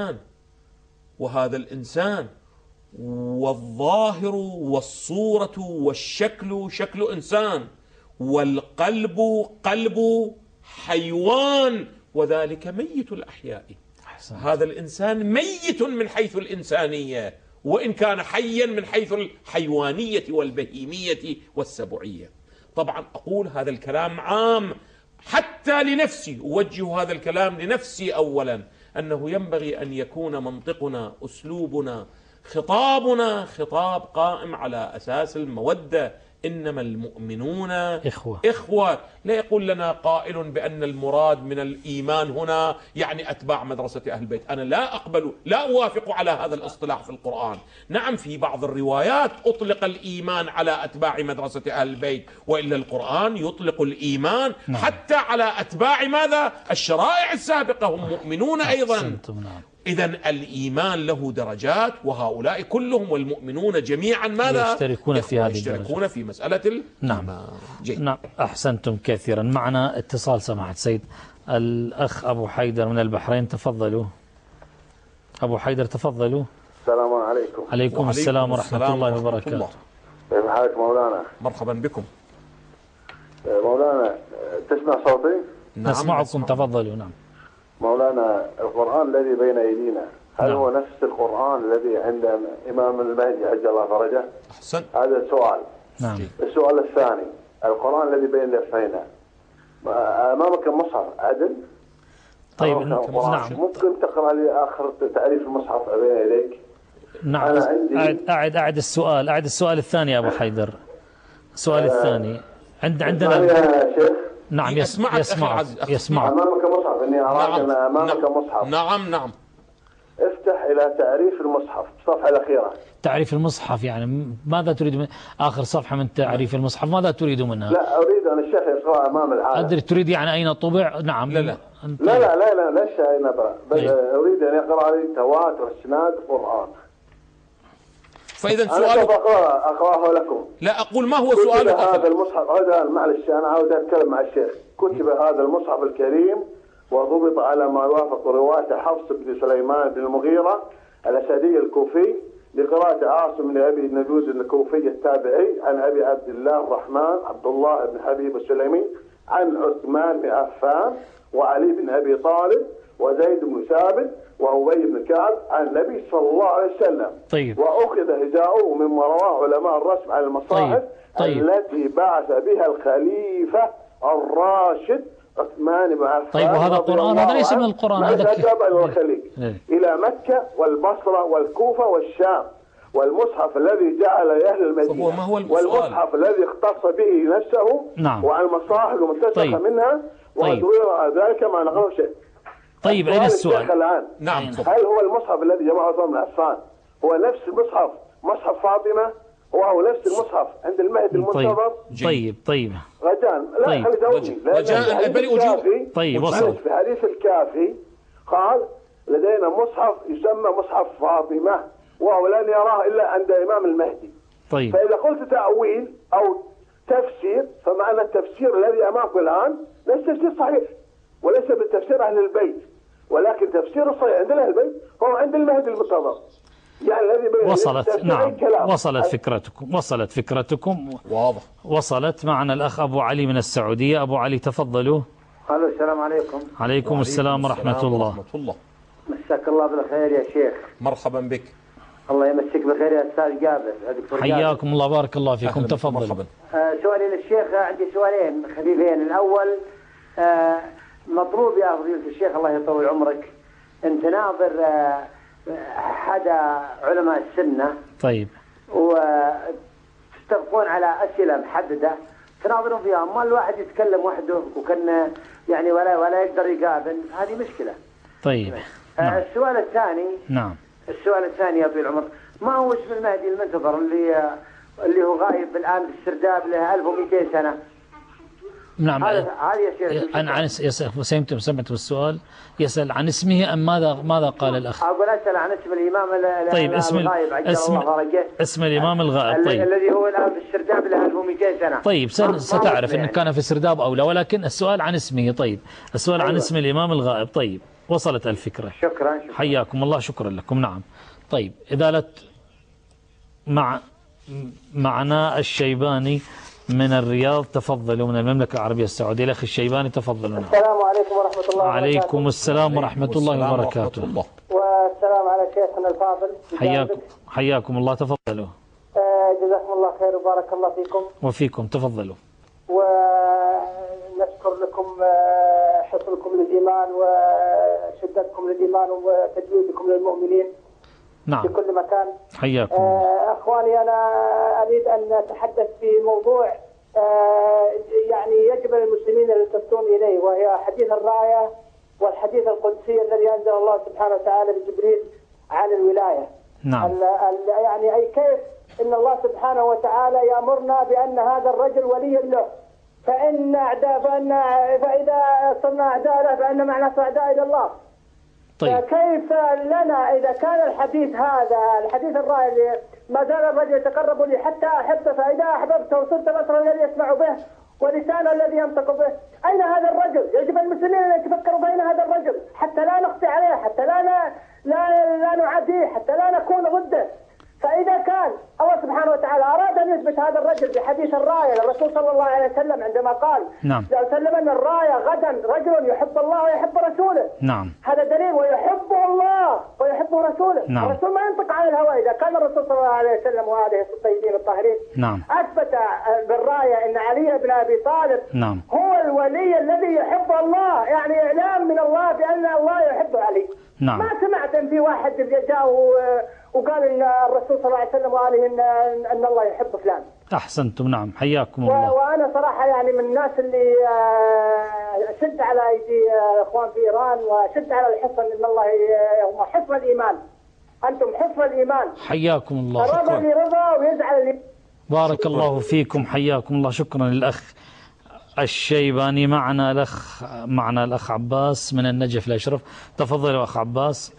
C: الإنسان والظاهر والصورة والشكل شكل إنسان والقلب قلب حيوان وذلك ميت الأحياء. هذا الإنسان ميت من حيث الإنسانية، وإن كان حيا من حيث الحيوانية والبهيمية والسبعية. طبعا أقول هذا الكلام عام حتى لنفسي، أوجه هذا الكلام لنفسي أولا، أنه ينبغي أن يكون منطقنا، أسلوبنا، خطابنا خطاب قائم على أساس المودة. إنما المؤمنون إخوة. لا يقول لنا قائل بأن المراد من الإيمان هنا يعني أتباع مدرسة أهل البيت. أنا لا أقبل، لا أوافق على هذا الاصطلاح في القرآن. نعم في بعض الروايات أطلق الإيمان على أتباع مدرسة أهل البيت، وإلا القرآن يطلق الإيمان حتى على أتباع ماذا؟ الشرائع السابقة، هم مؤمنون أيضا. إذن الإيمان له درجات، وهؤلاء كلهم والمؤمنون جميعا ماذا؟
B: يشتركون في هذه
C: يشتركون في مسألة الإيمان.
B: نعم أحسنتم كثيرا. معنا اتصال سماحة سيد الأخ أبو حيدر من البحرين، تفضلوا. أبو حيدر تفضلوا.
D: السلام عليكم.
B: عليكم السلام ورحمة الله وبركاته.
D: كيف حالك مولانا؟
C: مرحبا بكم
D: مولانا، تسمع صوتي؟
C: نعم
B: نسمعكم، تفضلوا. نعم
D: مولانا، القرآن الذي بين أيدينا هل هو نفس القرآن الذي عند إمام المهدي عجل الله فرجه؟
C: أحسن.
D: هذا سؤال.
B: نعم.
D: السؤال الثاني: القرآن الذي بين لفينا أمامك المصحف عدل؟
B: طيب
D: نعم. ممكن تقرأ لي آخر تعريف المصحف بين يديك؟
B: نعم. أعد السؤال الثاني يا أبو حيدر. السؤال الثاني عندنا.
D: يا شيخ
B: نعم يسمعك.
D: أمامك مصحف، إني أراك أن أمامك مصحف.
C: نعم.
D: افتح إلى تعريف المصحف الصفحة الأخيرة.
B: تعريف المصحف يعني ماذا تريد من آخر صفحة من تعريف المصحف؟ ماذا تريد منها؟
D: لا أريد أن الشيخ يقرأ أمام العالم.
B: أدري تريد يعني أين طبع؟ نعم.
C: لا
D: ليش أين أقرأ؟ أريد أن يقرأ لي تواتر إسناد القرآن.
C: فإذا
D: أنا
C: سؤالك
D: سوف أقرأه لكم.
C: لا أقول ما هو
D: كتب
C: سؤالك.
D: هذا المصحف، هذا معلش أنا عاوز أتكلم مع الشيخ. كتب هذا المصحف الكريم وضبط على ما يوافق رواية حفص بن سليمان بن المغيرة الأسدي الكوفي لقراءة عاصم بن أبي النجود الكوفي التابعي عن أبي عبد الله الرحمن عبد الله بن حبيب السلمي عن عثمان بن عفان وعلي بن أبي طالب وزيد بن ثابت وأبي بن كعب عن النبي صلى الله عليه وسلم.
B: طيب.
D: وأخذ هجاؤه مما رواه علماء الرسم على المصاحف التي بعث بها الخليفة الراشد عثمان بن عفان.
B: طيب وهذا القرآن هذا ليس من القرآن، هذا
D: كتاب الخليج إلى مكة والبصرة والكوفة والشام، والمصحف الذي جعل أهل المدينة والمصحف الذي اختص به نفسه.
B: نعم.
D: وعن المصاحف المستشرقة منها وأدوير ذلك ما نقله شيء.
B: طيب أين السؤال؟
D: الآن
C: نعم.
D: هل هو المصحف الذي جمعه عثمان بن عفان هو نفس المصحف مصحف فاطمة وهو نفس المصحف عند المهدي المنتظر؟
B: طيب
D: رجاء لا خلي جاوبني.
C: رجاء بل أجيب.
B: طيب وصل.
D: في حديث الكافي قال لدينا مصحف يسمى مصحف فاطمة وهو لن يراه إلا عند إمام المهدي.
B: طيب.
D: فإذا قلت تأويل أو تفسير فمعنى التفسير الذي أمامكم الآن ليس تفسير صحيح وليس بالتفسير أهل البيت، ولكن تفسير الصحيح عند أهل البيت هو عند المهدي المنتظر. يعني الذي
B: وصلت. نعم وصلت فكرتكم
C: واضح.
B: وصلت. معنا الأخ أبو علي من السعودية. أبو علي تفضلوا.
E: السلام عليكم.
B: عليكم السلام ورحمة الله.
E: مساك الله بالخير يا شيخ.
C: مرحبا بك.
E: الله يمسك بالخير يا أستاذ جابر. دكتور
B: حياكم الله بارك الله فيكم. تفضلوا.
C: مرحبا.
E: سؤالي للشيخ، عندي سؤالين خفيفين. الأول مطلوب يا فضيلة الشيخ الله يطول عمرك أن تناظر حدا علماء السنة.
B: طيب.
E: وتتفقون على أسئلة محددة تناظرون فيها، ما الواحد يتكلم وحده وكان يعني ولا يقدر يقابل، هذه مشكلة.
B: طيب. نعم.
E: السؤال الثاني.
B: نعم.
E: السؤال الثاني يا طويل العمر، ما هو اسم المهدي المنتظر اللي هو غايب الآن في السرداب له 1200 سنة؟
B: نعم.
E: هذا يصير
B: عن سمعت بالسؤال يسأل عن اسمه أم ماذا قال الأخ؟
E: أقول أسأل عن اسم الإمام
B: طيب. اسم الإمام الغائب. طيب.
E: الذي هو الآن في السرداب له 1200 سنة.
B: طيب ستعرف إنه كان في السرداب أو لا، ولكن السؤال عن اسمه. طيب السؤال عن اسم الإمام الغائب. طيب وصلت الفكرة.
E: شكرا.
B: حياكم الله. شكرا لكم. نعم. طيب إذا معنا الشيباني من الرياض. تفضلوا من المملكة العربية السعودية. الأخ الشيباني تفضلوا.
F: السلام عليكم ورحمة الله وبركاته.
B: عليكم السلام ورحمة الله وبركاته.
F: والسلام على شيخنا الفاضل.
B: حياكم الله. تفضلوا.
F: جزاكم الله خير وبارك الله فيكم.
B: وفيكم. تفضلوا.
F: ونشكر لكم حفظكم للإيمان وشدتكم للإيمان وتجويدكم للمؤمنين.
B: نعم.
F: في كل مكان.
B: حياكم.
F: أخواني أنا أريد أن أتحدث في موضوع يعني يجب المسلمين أن يلتفتون إليه، وهي حديث الراية والحديث القدسي الذي أنزل الله سبحانه وتعالى بجبريل عن الولاية.
B: نعم.
F: يعني أي كيف إن الله سبحانه وتعالى يأمرنا بأن هذا الرجل ولي له، فإذا صرنا أعداء له فإن معناه أعداء إلى الله.
B: طيب.
F: فكيف لنا إذا كان الحديث هذا الحديث الرائع ما زال الرجل يتقرب لي حتى أحبه، فإذا أحببته وصرت بصره الذي يسمع به ولسانه الذي ينطق به، أين هذا الرجل؟ يجب المسلمين أن يتفكروا بين هذا الرجل حتى لا نخطئ عليه، حتى لا نعاديه، حتى لا نكون ضده. فإذا كان الله سبحانه وتعالى أراد أن يثبت هذا الرجل بحديث الراية للرسول صلى الله عليه وسلم عندما قال
B: نعم.
F: لأسلمن الراية غدا رجل يحب الله ويحب رسوله.
B: نعم.
F: هذا دليل ويحبه الله ويحبه رسوله.
B: نعم.
F: الرسول ما ينطق عن الهوى. إذا كان الرسول صلى الله عليه وسلم وآله الطيبين الطاهرين
B: نعم.
F: أثبت بالراية أن علي بن أبي طالب
B: نعم.
F: هو الولي الذي يحب الله، يعني إعلام من الله بأن الله يحب علي.
B: نعم.
F: ما سمعت أن في واحد جاء وقال ان الرسول صلى الله عليه وسلم وآله ان الله يحب فلان.
B: أحسنتم، نعم، حياكم الله.
F: وانا صراحه يعني من الناس اللي شد على ايدي اخوان في ايران، وشد على الحصن ان الله هم حصن الايمان، انتم حصن الايمان.
B: حياكم الله،
F: رضى
B: شكرا.
F: اللي رضى ويزعل اللي.
B: بارك الله فيكم، حياكم الله، شكرا للأخ الشيباني. معنا الأخ عباس من النجف الأشرف. تفضل يا أخ عباس.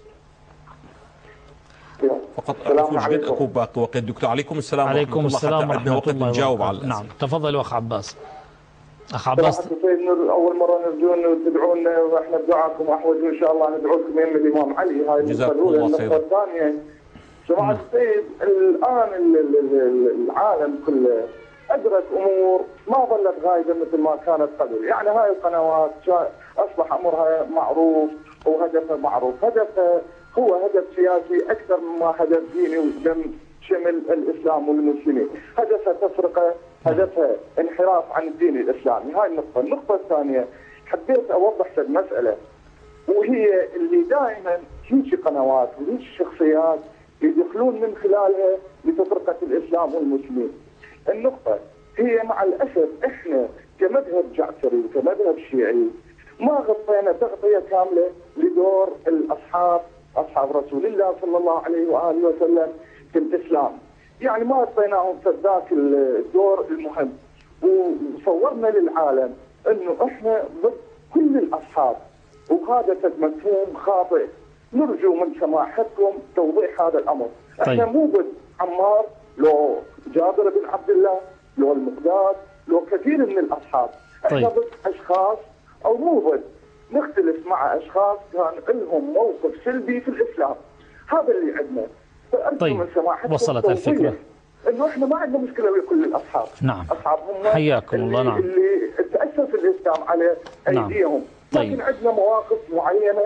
C: فقط جد اكو باقي وقت دكتور. عليكم السلام
B: عليكم السلام ورحمة الله
C: نجاوب على
B: وبركاته. نعم، تفضل يا أخ عباس. أخ
G: صراحة
B: عباس.
G: سيد نور، أول مرة نرجو أن تدعونا وإحنا بدعاكم أحوج إن شاء الله ندعوكم يم الإمام علي. هاي
C: جزاكم
G: النقطة الأولى.
C: الله خير.
G: النقطة الثانية سماحة السيد، الآن العالم كله أدرك أمور ما ظلت غايبة مثل ما كانت قبل. يعني هاي القنوات أصبح أمرها معروف وهدفها معروف. هدفها هو هدف سياسي أكثر مما هدف ديني ولم شمل الإسلام والمسلمين. هدفها تفرقة، هدفها انحراف عن الدين الإسلامي. هاي النقطة. النقطة الثانية حبيت أوضح المسألة، وهي اللي دائما هيجي قنوات وهيجي شخصيات يدخلون من خلالها لتفرقة الإسلام والمسلمين. النقطة هي مع الأسف إحنا كمذهب جعفري وكمذهب شيعي ما غطينا تغطية كاملة لدور الأصحاب، أصحاب رسول الله صلى الله عليه وآله وسلم في الإسلام. يعني ما غطيناهم في ذاك الدور المهم، وصورنا للعالم أنه إحنا ضد كل الأصحاب، وهذا مفهوم خاطئ. نرجو من سماحتكم توضيح هذا الأمر. إحنا مو ضد عمار، لو جابر بن عبد الله، لو المقداد، لو كثير من الأصحاب. إحنا ضد أشخاص، أو مو ضد، نختلف مع أشخاص كان لهم موقف سلبي في الإسلام. هذا اللي عندنا. فأرجو من سماحتكم
B: وصلت الفكرة
G: انه احنا ما عندنا مشكله ويا كل الاصحاب.
B: نعم،
G: اصحابهم
B: حياكم الله. نعم،
G: اللي تاثر في الاسلام على ايديهم.
B: نعم.
G: لكن عندنا مواقف معينه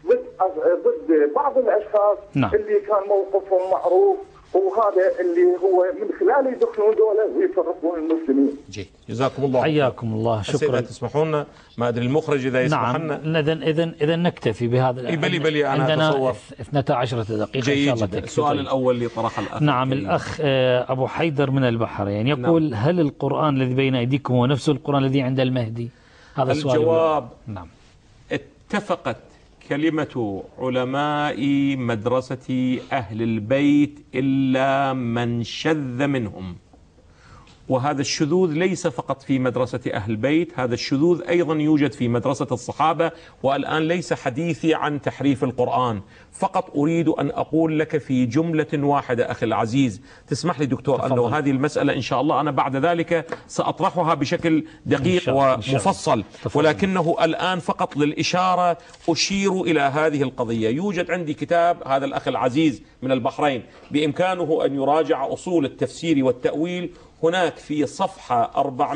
G: ضد بعض الاشخاص.
B: نعم.
G: اللي كان موقفهم معروف، وهذا اللي هو من خلاله يدخلون دوله ويفرقون المسلمين.
C: جزاكم الله.
B: حياكم الله، شكرا.
C: إذا تسمحون، ما ادري المخرج اذا يسمح لنا.
B: نعم، اذا نكتفي بهذا.
C: بلي انا
B: عندنا
C: اتصور
B: 12 دقيقه
C: جيد
B: ان شاء الله
C: جدا. السؤال الاول اللي طرحه الاخ.
B: نعم، الاخ ابو حيدر من البحرين يقول: نعم. هل القران الذي بين ايديكم هو نفس القران الذي عند المهدي؟ هذا السؤال.
C: الجواب:
B: نعم.
C: اتفقت كلمة علماء مدرسة أهل البيت إلا من شذ منهم. وهذا الشذوذ ليس فقط في مدرسة أهل البيت، هذا الشذوذ أيضا يوجد في مدرسة الصحابة. والآن ليس حديثي عن تحريف القرآن، فقط أريد أن أقول لك في جملة واحدة أخي العزيز. تسمح لي دكتور أنه هذه المسألة إن شاء الله أنا بعد ذلك سأطرحها بشكل دقيق ومفصل، ولكنه الآن فقط للإشارة أشير إلى هذه القضية. يوجد عندي كتاب هذا الأخ العزيز من البحرين بإمكانه أن يراجع أصول التفسير والتأويل. هناك في صفحة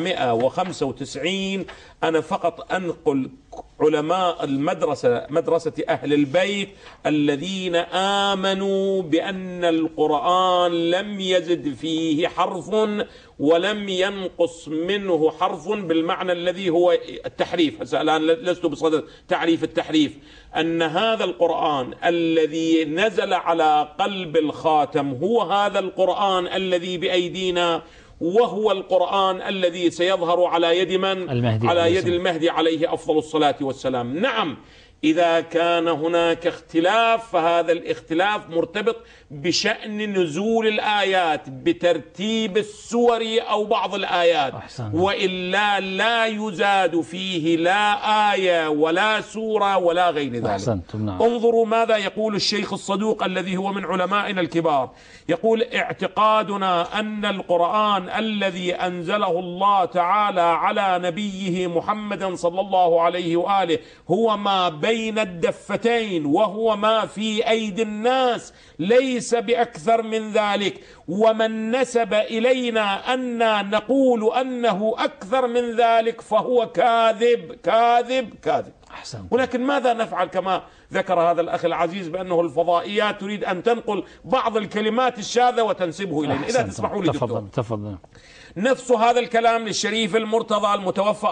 C: 495 أنا فقط أنقل علماء المدرسة، مدرسة أهل البيت، الذين آمنوا بأن القرآن لم يزد فيه حرف ولم ينقص منه حرف بالمعنى الذي هو التحريف. الآن لست بصدد تعريف التحريف. أن هذا القرآن الذي نزل على قلب الخاتم هو هذا القرآن الذي بأيدينا، وهو القرآن الذي سيظهر على يد من؟
B: المهدي،
C: على يد المهدي عليه أفضل الصلاة والسلام. نعم، إذا كان هناك اختلاف فهذا الاختلاف مرتبط بشأن نزول الآيات، بترتيب السور أو بعض الآيات. وإلا لا يزاد فيه لا آية ولا سورة ولا غير ذلك. انظروا ماذا يقول الشيخ الصدوق الذي هو من علمائنا الكبار. يقول: اعتقادنا أن القرآن الذي أنزله الله تعالى على نبيه محمد صلى الله عليه وآله هو ما بين الدفتين، وهو ما في أيدي الناس، ليس بأكثر من ذلك. ومن نسب إلينا أننا نقول أنه أكثر من ذلك فهو كاذب كاذب كاذب. ولكن ماذا نفعل؟ كما ذكر هذا الأخ العزيز بأنه الفضائيات تريد أن تنقل بعض الكلمات الشاذة وتنسبه إلينا. إذا تسمحوا لي دكتور.
B: تفضل.
C: نفس هذا الكلام للشريف المرتضى المتوفى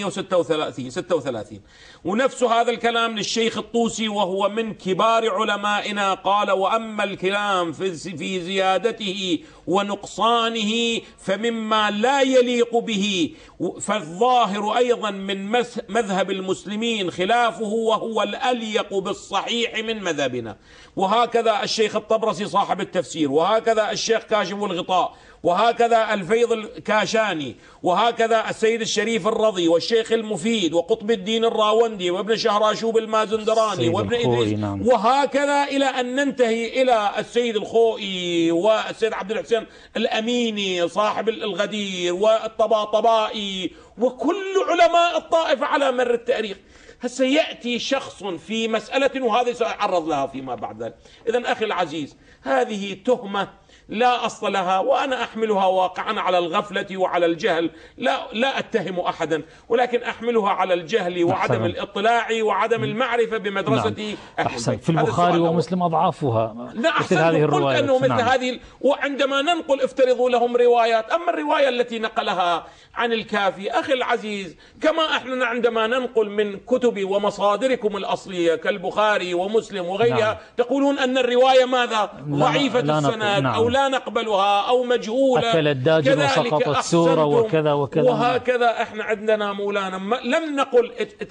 C: 436، ونفس هذا الكلام للشيخ الطوسي وهو من كبار علمائنا، قال: وأما الكلام في زيادته ونقصانه فمما لا يليق به، فالظاهر أيضا من مذهب المسلمين خلافه، وهو الأليق بالصحيح من مذهبنا. وهكذا الشيخ الطبرسي صاحب التفسير، وهكذا الشيخ كاشف الغطاء، وهكذا الفيض الكاشاني، وهكذا السيد الشريف الرضي، والشيخ المفيد، وقطب الدين الراوندي، وابن شهراشوب المازندراني، وابن إدريس، وهكذا إلى أن ننتهي إلى السيد الخوئي، والسيد عبد الحسين الأميني صاحب الغدير، والطباطبائي، وكل علماء الطائفة على مر التاريخ. هسه يأتي شخص في مسألة، وهذه سأعرض لها فيما بعد ذلك. إذن أخي العزيز، هذه تهمة لا أصل لها، وأنا أحملها واقعا على الغفلة وعلى الجهل، لا أتهم أحدا، ولكن أحملها على الجهل وعدم الاطلاع وعدم المعرفة بمدرسة
B: أحسن. في البخاري ومسلم أضعافها مثل هذه الروايات.
C: أنه مثل هذه، وعندما ننقل افترضوا لهم روايات. أما الرواية التي نقلها عن الكافي أخي العزيز، كما احنا عندما ننقل من كتب ومصادركم الأصلية كالبخاري ومسلم وغيرها، تقولون أن الرواية ماذا؟ ضعيفة السند، أو لا نقبلها، أو مجهولة،
B: أكل الداجل وسقطت سورة وكذا وكذا.
C: وهكذا احنا عندنا مولانا لم نقل.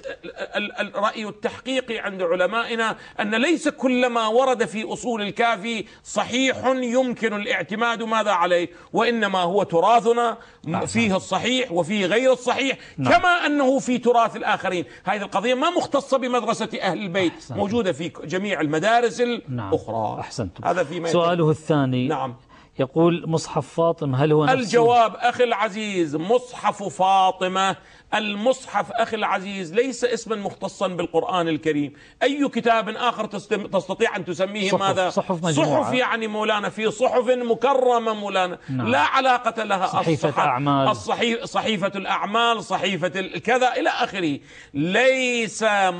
C: الرأي التحقيقي عند علمائنا أن ليس كل ما ورد في أصول الكافي صحيح يمكن الاعتماد ماذا عليه، وإنما هو تراثنا فيه الصحيح وفيه غير الصحيح، كما أنه في تراث الآخرين. هذه القضية ما مختصة بمدرسة أهل البيت، موجودة في جميع المدارس الأخرى.
B: أحسنتم.
C: هذا فيما
B: سؤاله الثاني.
C: نعم.
B: يقول: مصحف فاطمة هل هو نفسه؟
C: الجواب أخي العزيز: مصحف فاطمة، المصحف أخي العزيز ليس اسما مختصا بالقرآن الكريم. أي كتاب آخر تستطيع أن تسميه
B: صحف.
C: ماذا؟
B: صحف
C: يعني مولانا في صحف مكرمة مولانا.
B: نعم.
C: لا علاقة لها.
B: صحيفة أعمال،
C: صحيفة الأعمال، صحيفة الكذا إلى آخره. ليس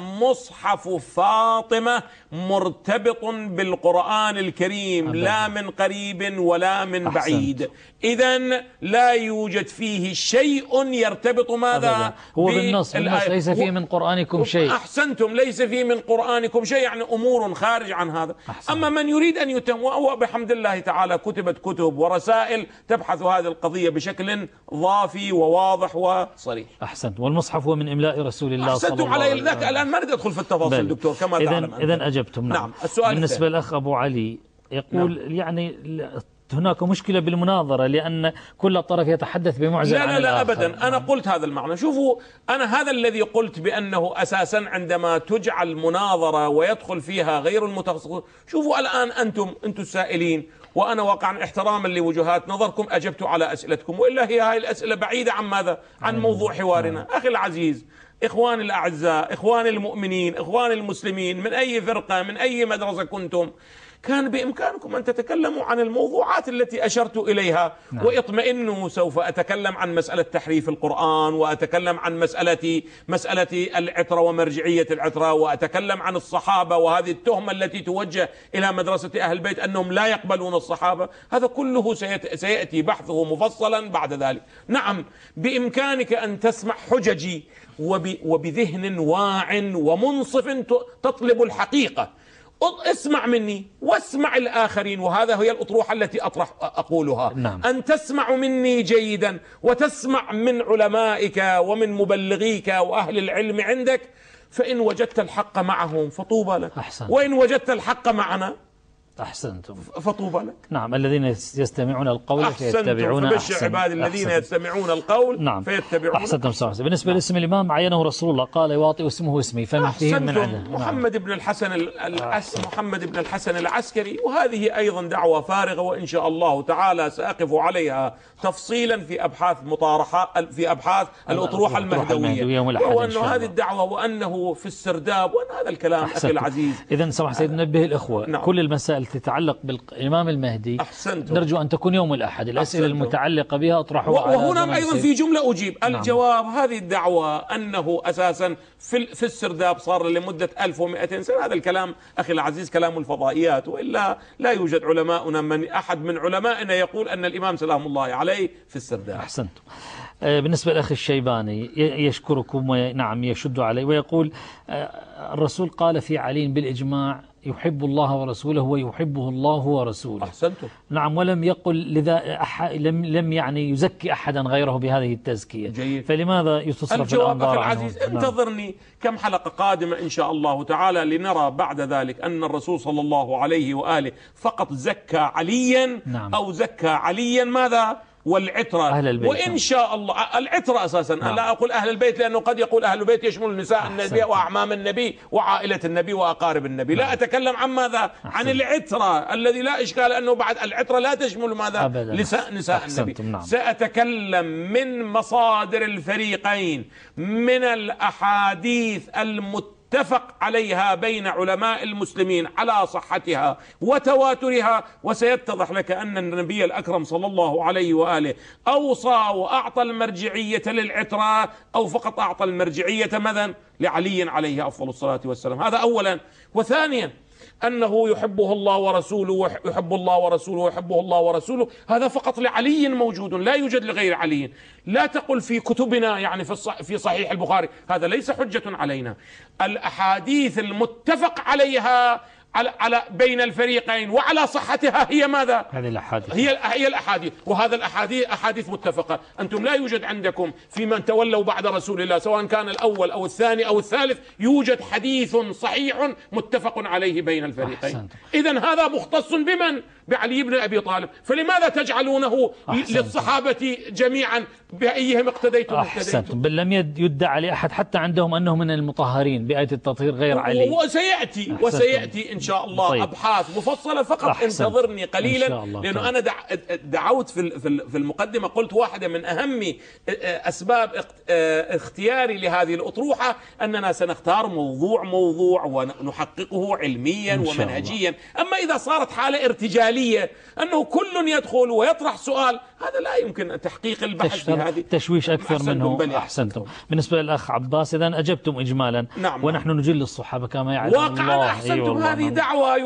C: مصحف فاطمة مرتبط بالقرآن الكريم أبدا، لا من قريب ولا من بعيد. إذن لا يوجد فيه شيء يرتبط ماذا؟
B: هو بالنص ليس فيه من قرآنكم شيء.
C: أحسنتم، ليس فيه من قرآنكم شيء، يعني أمور خارج عن هذا. أما من يريد أن يتم، وهو بحمد الله تعالى كتبت كتب ورسائل تبحث هذه القضية بشكل ضافي وواضح وصريح.
B: أحسنت. والمصحف هو من إملاء رسول الله صلى الله عليه وسلم.
C: على الآن ما نريد أدخل في التفاصيل دكتور كما تعلم.
B: إذن أجبتم.
C: نعم. السؤال
B: بالنسبة للأخ أبو علي يقول: نعم. يعني هناك مشكلة بالمناظرة لأن كل طرف يتحدث بمعزل عن الآخر.
C: لا أبدا. أنا قلت هذا المعنى. شوفوا، أنا هذا الذي قلت بأنه أساسا عندما تجعل مناظرة ويدخل فيها غير المتخصص. شوفوا الآن أنتم السائلين، وأنا واقعا احتراما لوجهات نظركم أجبت على أسئلتكم، وإلا هي هاي الأسئلة بعيدة عن ماذا؟ عن موضوع حوارنا. أخي العزيز، إخواني الأعزاء، إخواني المؤمنين، إخواني المسلمين، من أي فرقة، من أي مدرسة كنتم، كان بإمكانكم أن تتكلموا عن الموضوعات التي أشرت إليها. نعم. واطمئنوا، سوف أتكلم عن مسألة تحريف القرآن، وأتكلم عن مسألة العترة ومرجعية العترة، وأتكلم عن الصحابة وهذه التهمة التي توجه إلى مدرسة أهل البيت أنهم لا يقبلون الصحابة. هذا كله سيأتي بحثه مفصلا بعد ذلك. نعم، بإمكانك أن تسمع حججي وبذهن واع ومنصف تطلب الحقيقة. اسمع مني واسمع الآخرين، وهذا هي الأطروحة التي أقولها.
B: نعم.
C: أن تسمع مني جيدا، وتسمع من علمائك ومن مبلغيك وأهل العلم عندك، فإن وجدت الحق معهم فطوبى لك.
B: أحسن.
C: وإن وجدت الحق معنا
B: أحسنتم
C: فطوبى لك.
B: نعم. الذين يستمعون القول فيتبعون
C: أحسن. عباد الذين يستمعون القول.
B: نعم.
C: فيتبعون.
B: أحسنتم صراحة. بالنسبة لاسم الإمام عينه رسول الله، قال: يواطئ اسمه اسمي، فمن فيهم من عنده.
C: محمد بن الحسن محمد بن الحسن العسكري، وهذه أيضا دعوة فارغة، وإن شاء الله تعالى سأقف عليها تفصيلا في أبحاث مطارحة، في أبحاث الأطروحة المهدوية، وأن هذه الدعوة وأنه في السرداب، وأن هذا الكلام. أخي العزيز،
B: إذن سمح سيد ننبه الإخوة.
C: نعم.
B: كل المسائل التي تتعلق بالإمام المهدي
C: أحسنتم.
B: نرجو أن تكون يوم الأحد. الأسئلة المتعلقة بها أطرحها
C: وهنا أيضا في جملة أجيب.
B: نعم.
C: الجواب هذه الدعوة أنه أساسا في السرداب صار لمدة 1200 سنة، هذا الكلام أخي العزيز كلام الفضائيات، وإلا لا يوجد علماؤنا من أحد من علمائنا يقول أن الإمام سلام الله عليه في السرداب.
B: أحسنتم. بالنسبة للأخ الشيباني يشكركم ونعم يشد عليه ويقول الرسول قال في علي بالإجماع يحب الله ورسوله ويحبه الله ورسوله.
C: أحسنتم.
B: نعم، ولم يقل لذا لم يعني يزكي أحدا غيره بهذه التزكية.
C: جيد.
B: فلماذا تصرف
C: الجواب
B: الأنظار
C: أخي العزيز انتظرني كم حلقة قادمة إن شاء الله تعالى لنرى بعد ذلك أن الرسول صلى الله عليه وآله فقط زكى عليا.
B: نعم.
C: أو زكى عليا ماذا؟ والعترة.
B: أهل البيت.
C: وإن شاء الله العترة أساسا. نعم. لا أقول أهل البيت لأنه قد يقول أهل البيت يشمل نساء النبي وأعمام النبي وعائلة النبي وأقارب النبي. لا أتكلم عن ماذا؟ عن العترة الذي لا إشكال أنه بعد العترة لا تشمل ماذا؟ نساء النبي.
B: نعم.
C: سأتكلم من مصادر الفريقين من الأحاديث اتفق عليها بين علماء المسلمين على صحتها وتواترها، وسيتضح لك أن النبي الأكرم صلى الله عليه وآله أوصى وأعطى المرجعية للعترة أو فقط أعطى المرجعية مثلا لعلي عليه أفضل الصلاة والسلام. هذا أولا. وثانيا أنه يحبه الله ورسوله ويحب الله ورسوله ويحبه الله ورسوله، هذا فقط لعلي موجود لا يوجد لغير علي. لا تقل في كتبنا يعني في صحيح البخاري، هذا ليس حجة علينا. الأحاديث المتفق عليها على بين الفريقين وعلى صحتها هي ماذا؟
B: هذه الأحاديث
C: هي الأحاديث. وهذا الأحاديث أحاديث متفقة. أنتم لا يوجد عندكم في من تولوا بعد رسول الله سواء كان الأول أو الثاني أو الثالث يوجد حديث صحيح متفق عليه بين الفريقين. إذن هذا مختص بمن؟ بعلي بن أبي طالب. فلماذا تجعلونه للصحابة جميعا بأيهم اقتديتم؟
B: أحسنتم. بل لم يدعى لأحد حتى عندهم أنه من المطهرين بآية التطهير غير علي.
C: وسيأتي إن شاء الله. طيب. أبحاث مفصلة فقط. انتظرني قليلا لأنه أنا دعوت في المقدمة قلت واحدة من أهم أسباب اختياري لهذه الأطروحة أننا سنختار موضوع ونحققه علميا ومنهجيا. أما إذا صارت حالة ارتجالية أنه كل يدخل ويطرح سؤال، هذا لا يمكن تحقيق البحث في هذه.
B: تشويش أكثر منه. أحسنتم. بالنسبة للأخ عباس إذن أجبتم إجمالا.
C: نعم.
B: ونحن نجل الصحابة كما يعلم الله.
C: واقعا أحسنتم. هذه دعوة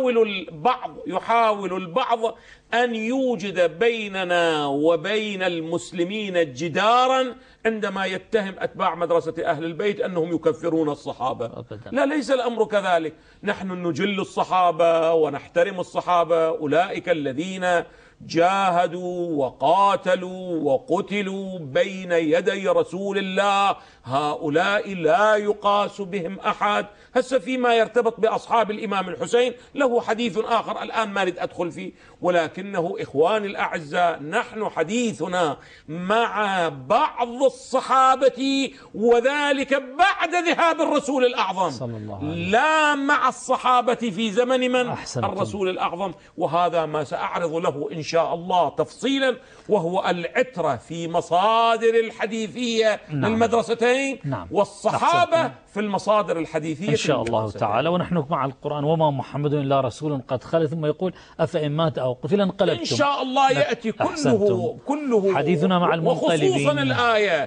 C: يحاول البعض أن يوجد بيننا وبين المسلمين جدارا عندما يتهم أتباع مدرسة أهل البيت أنهم يكفرون الصحابة.
B: أبداً.
C: لا، ليس الأمر كذلك. نحن نجل الصحابة ونحترم الصحابة، أولئك الذين جاهدوا وقاتلوا وقتلوا بين يدي رسول الله، هؤلاء لا يقاس بهم أحد. هسه فيما يرتبط بأصحاب الإمام الحسين له حديث آخر الآن ما أريد أدخل فيه، ولكنه إخواني الأعزاء نحن حديثنا مع بعض الصحابة وذلك بعد ذهاب الرسول الأعظم، لا مع الصحابة في زمن من؟ الرسول الأعظم. وهذا ما سأعرض له إن شاء الله تفصيلا، وهو العترة في مصادر الحديثية للمدرستين والصحابة في المصادر الحديثية
B: إن شاء الله تعالى. ونحن مع القرآن وما محمد إلا رسول قد خلت، ثم يقول أفإن مات أو قتل انقلبتم.
C: إن شاء الله يأتي كله
B: حديثنا مع المنقلبين،
C: وخصوصا الآية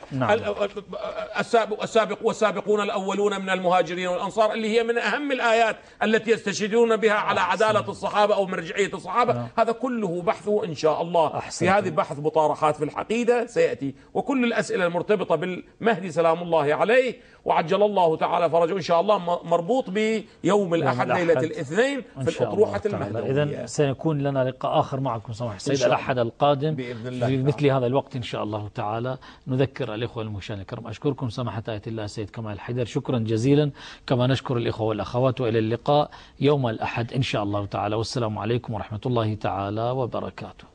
C: والسابقون الأولون من المهاجرين والأنصار اللي هي من أهم الآيات التي يستشهدون بها على عدالة الصحابة أو مرجعية الصحابة. هذا كله بحثه إن شاء الله في هذه بحث مطارحات في العقيدة سيأتي، وكل الأسئلة المرتبطة بالمهدي سلام الله عليه وعجل الله تعالى فرجه إن شاء الله مربوط بيوم الأحد ليلة الاثنين في الأطروحة المهدوية.
B: إذن سيكون لنا لقاء آخر معكم سماحة السيد الأحد القادم في مثل هذا الوقت إن شاء الله تعالى. نذكر الإخوة المشاهدين الكرام، أشكركم سماحة آية الله سيد كمال حيدر شكرا جزيلا، كما نشكر الإخوة والأخوات، وإلى اللقاء يوم الأحد إن شاء الله تعالى، والسلام عليكم ورحمة الله تعالى وبركاته.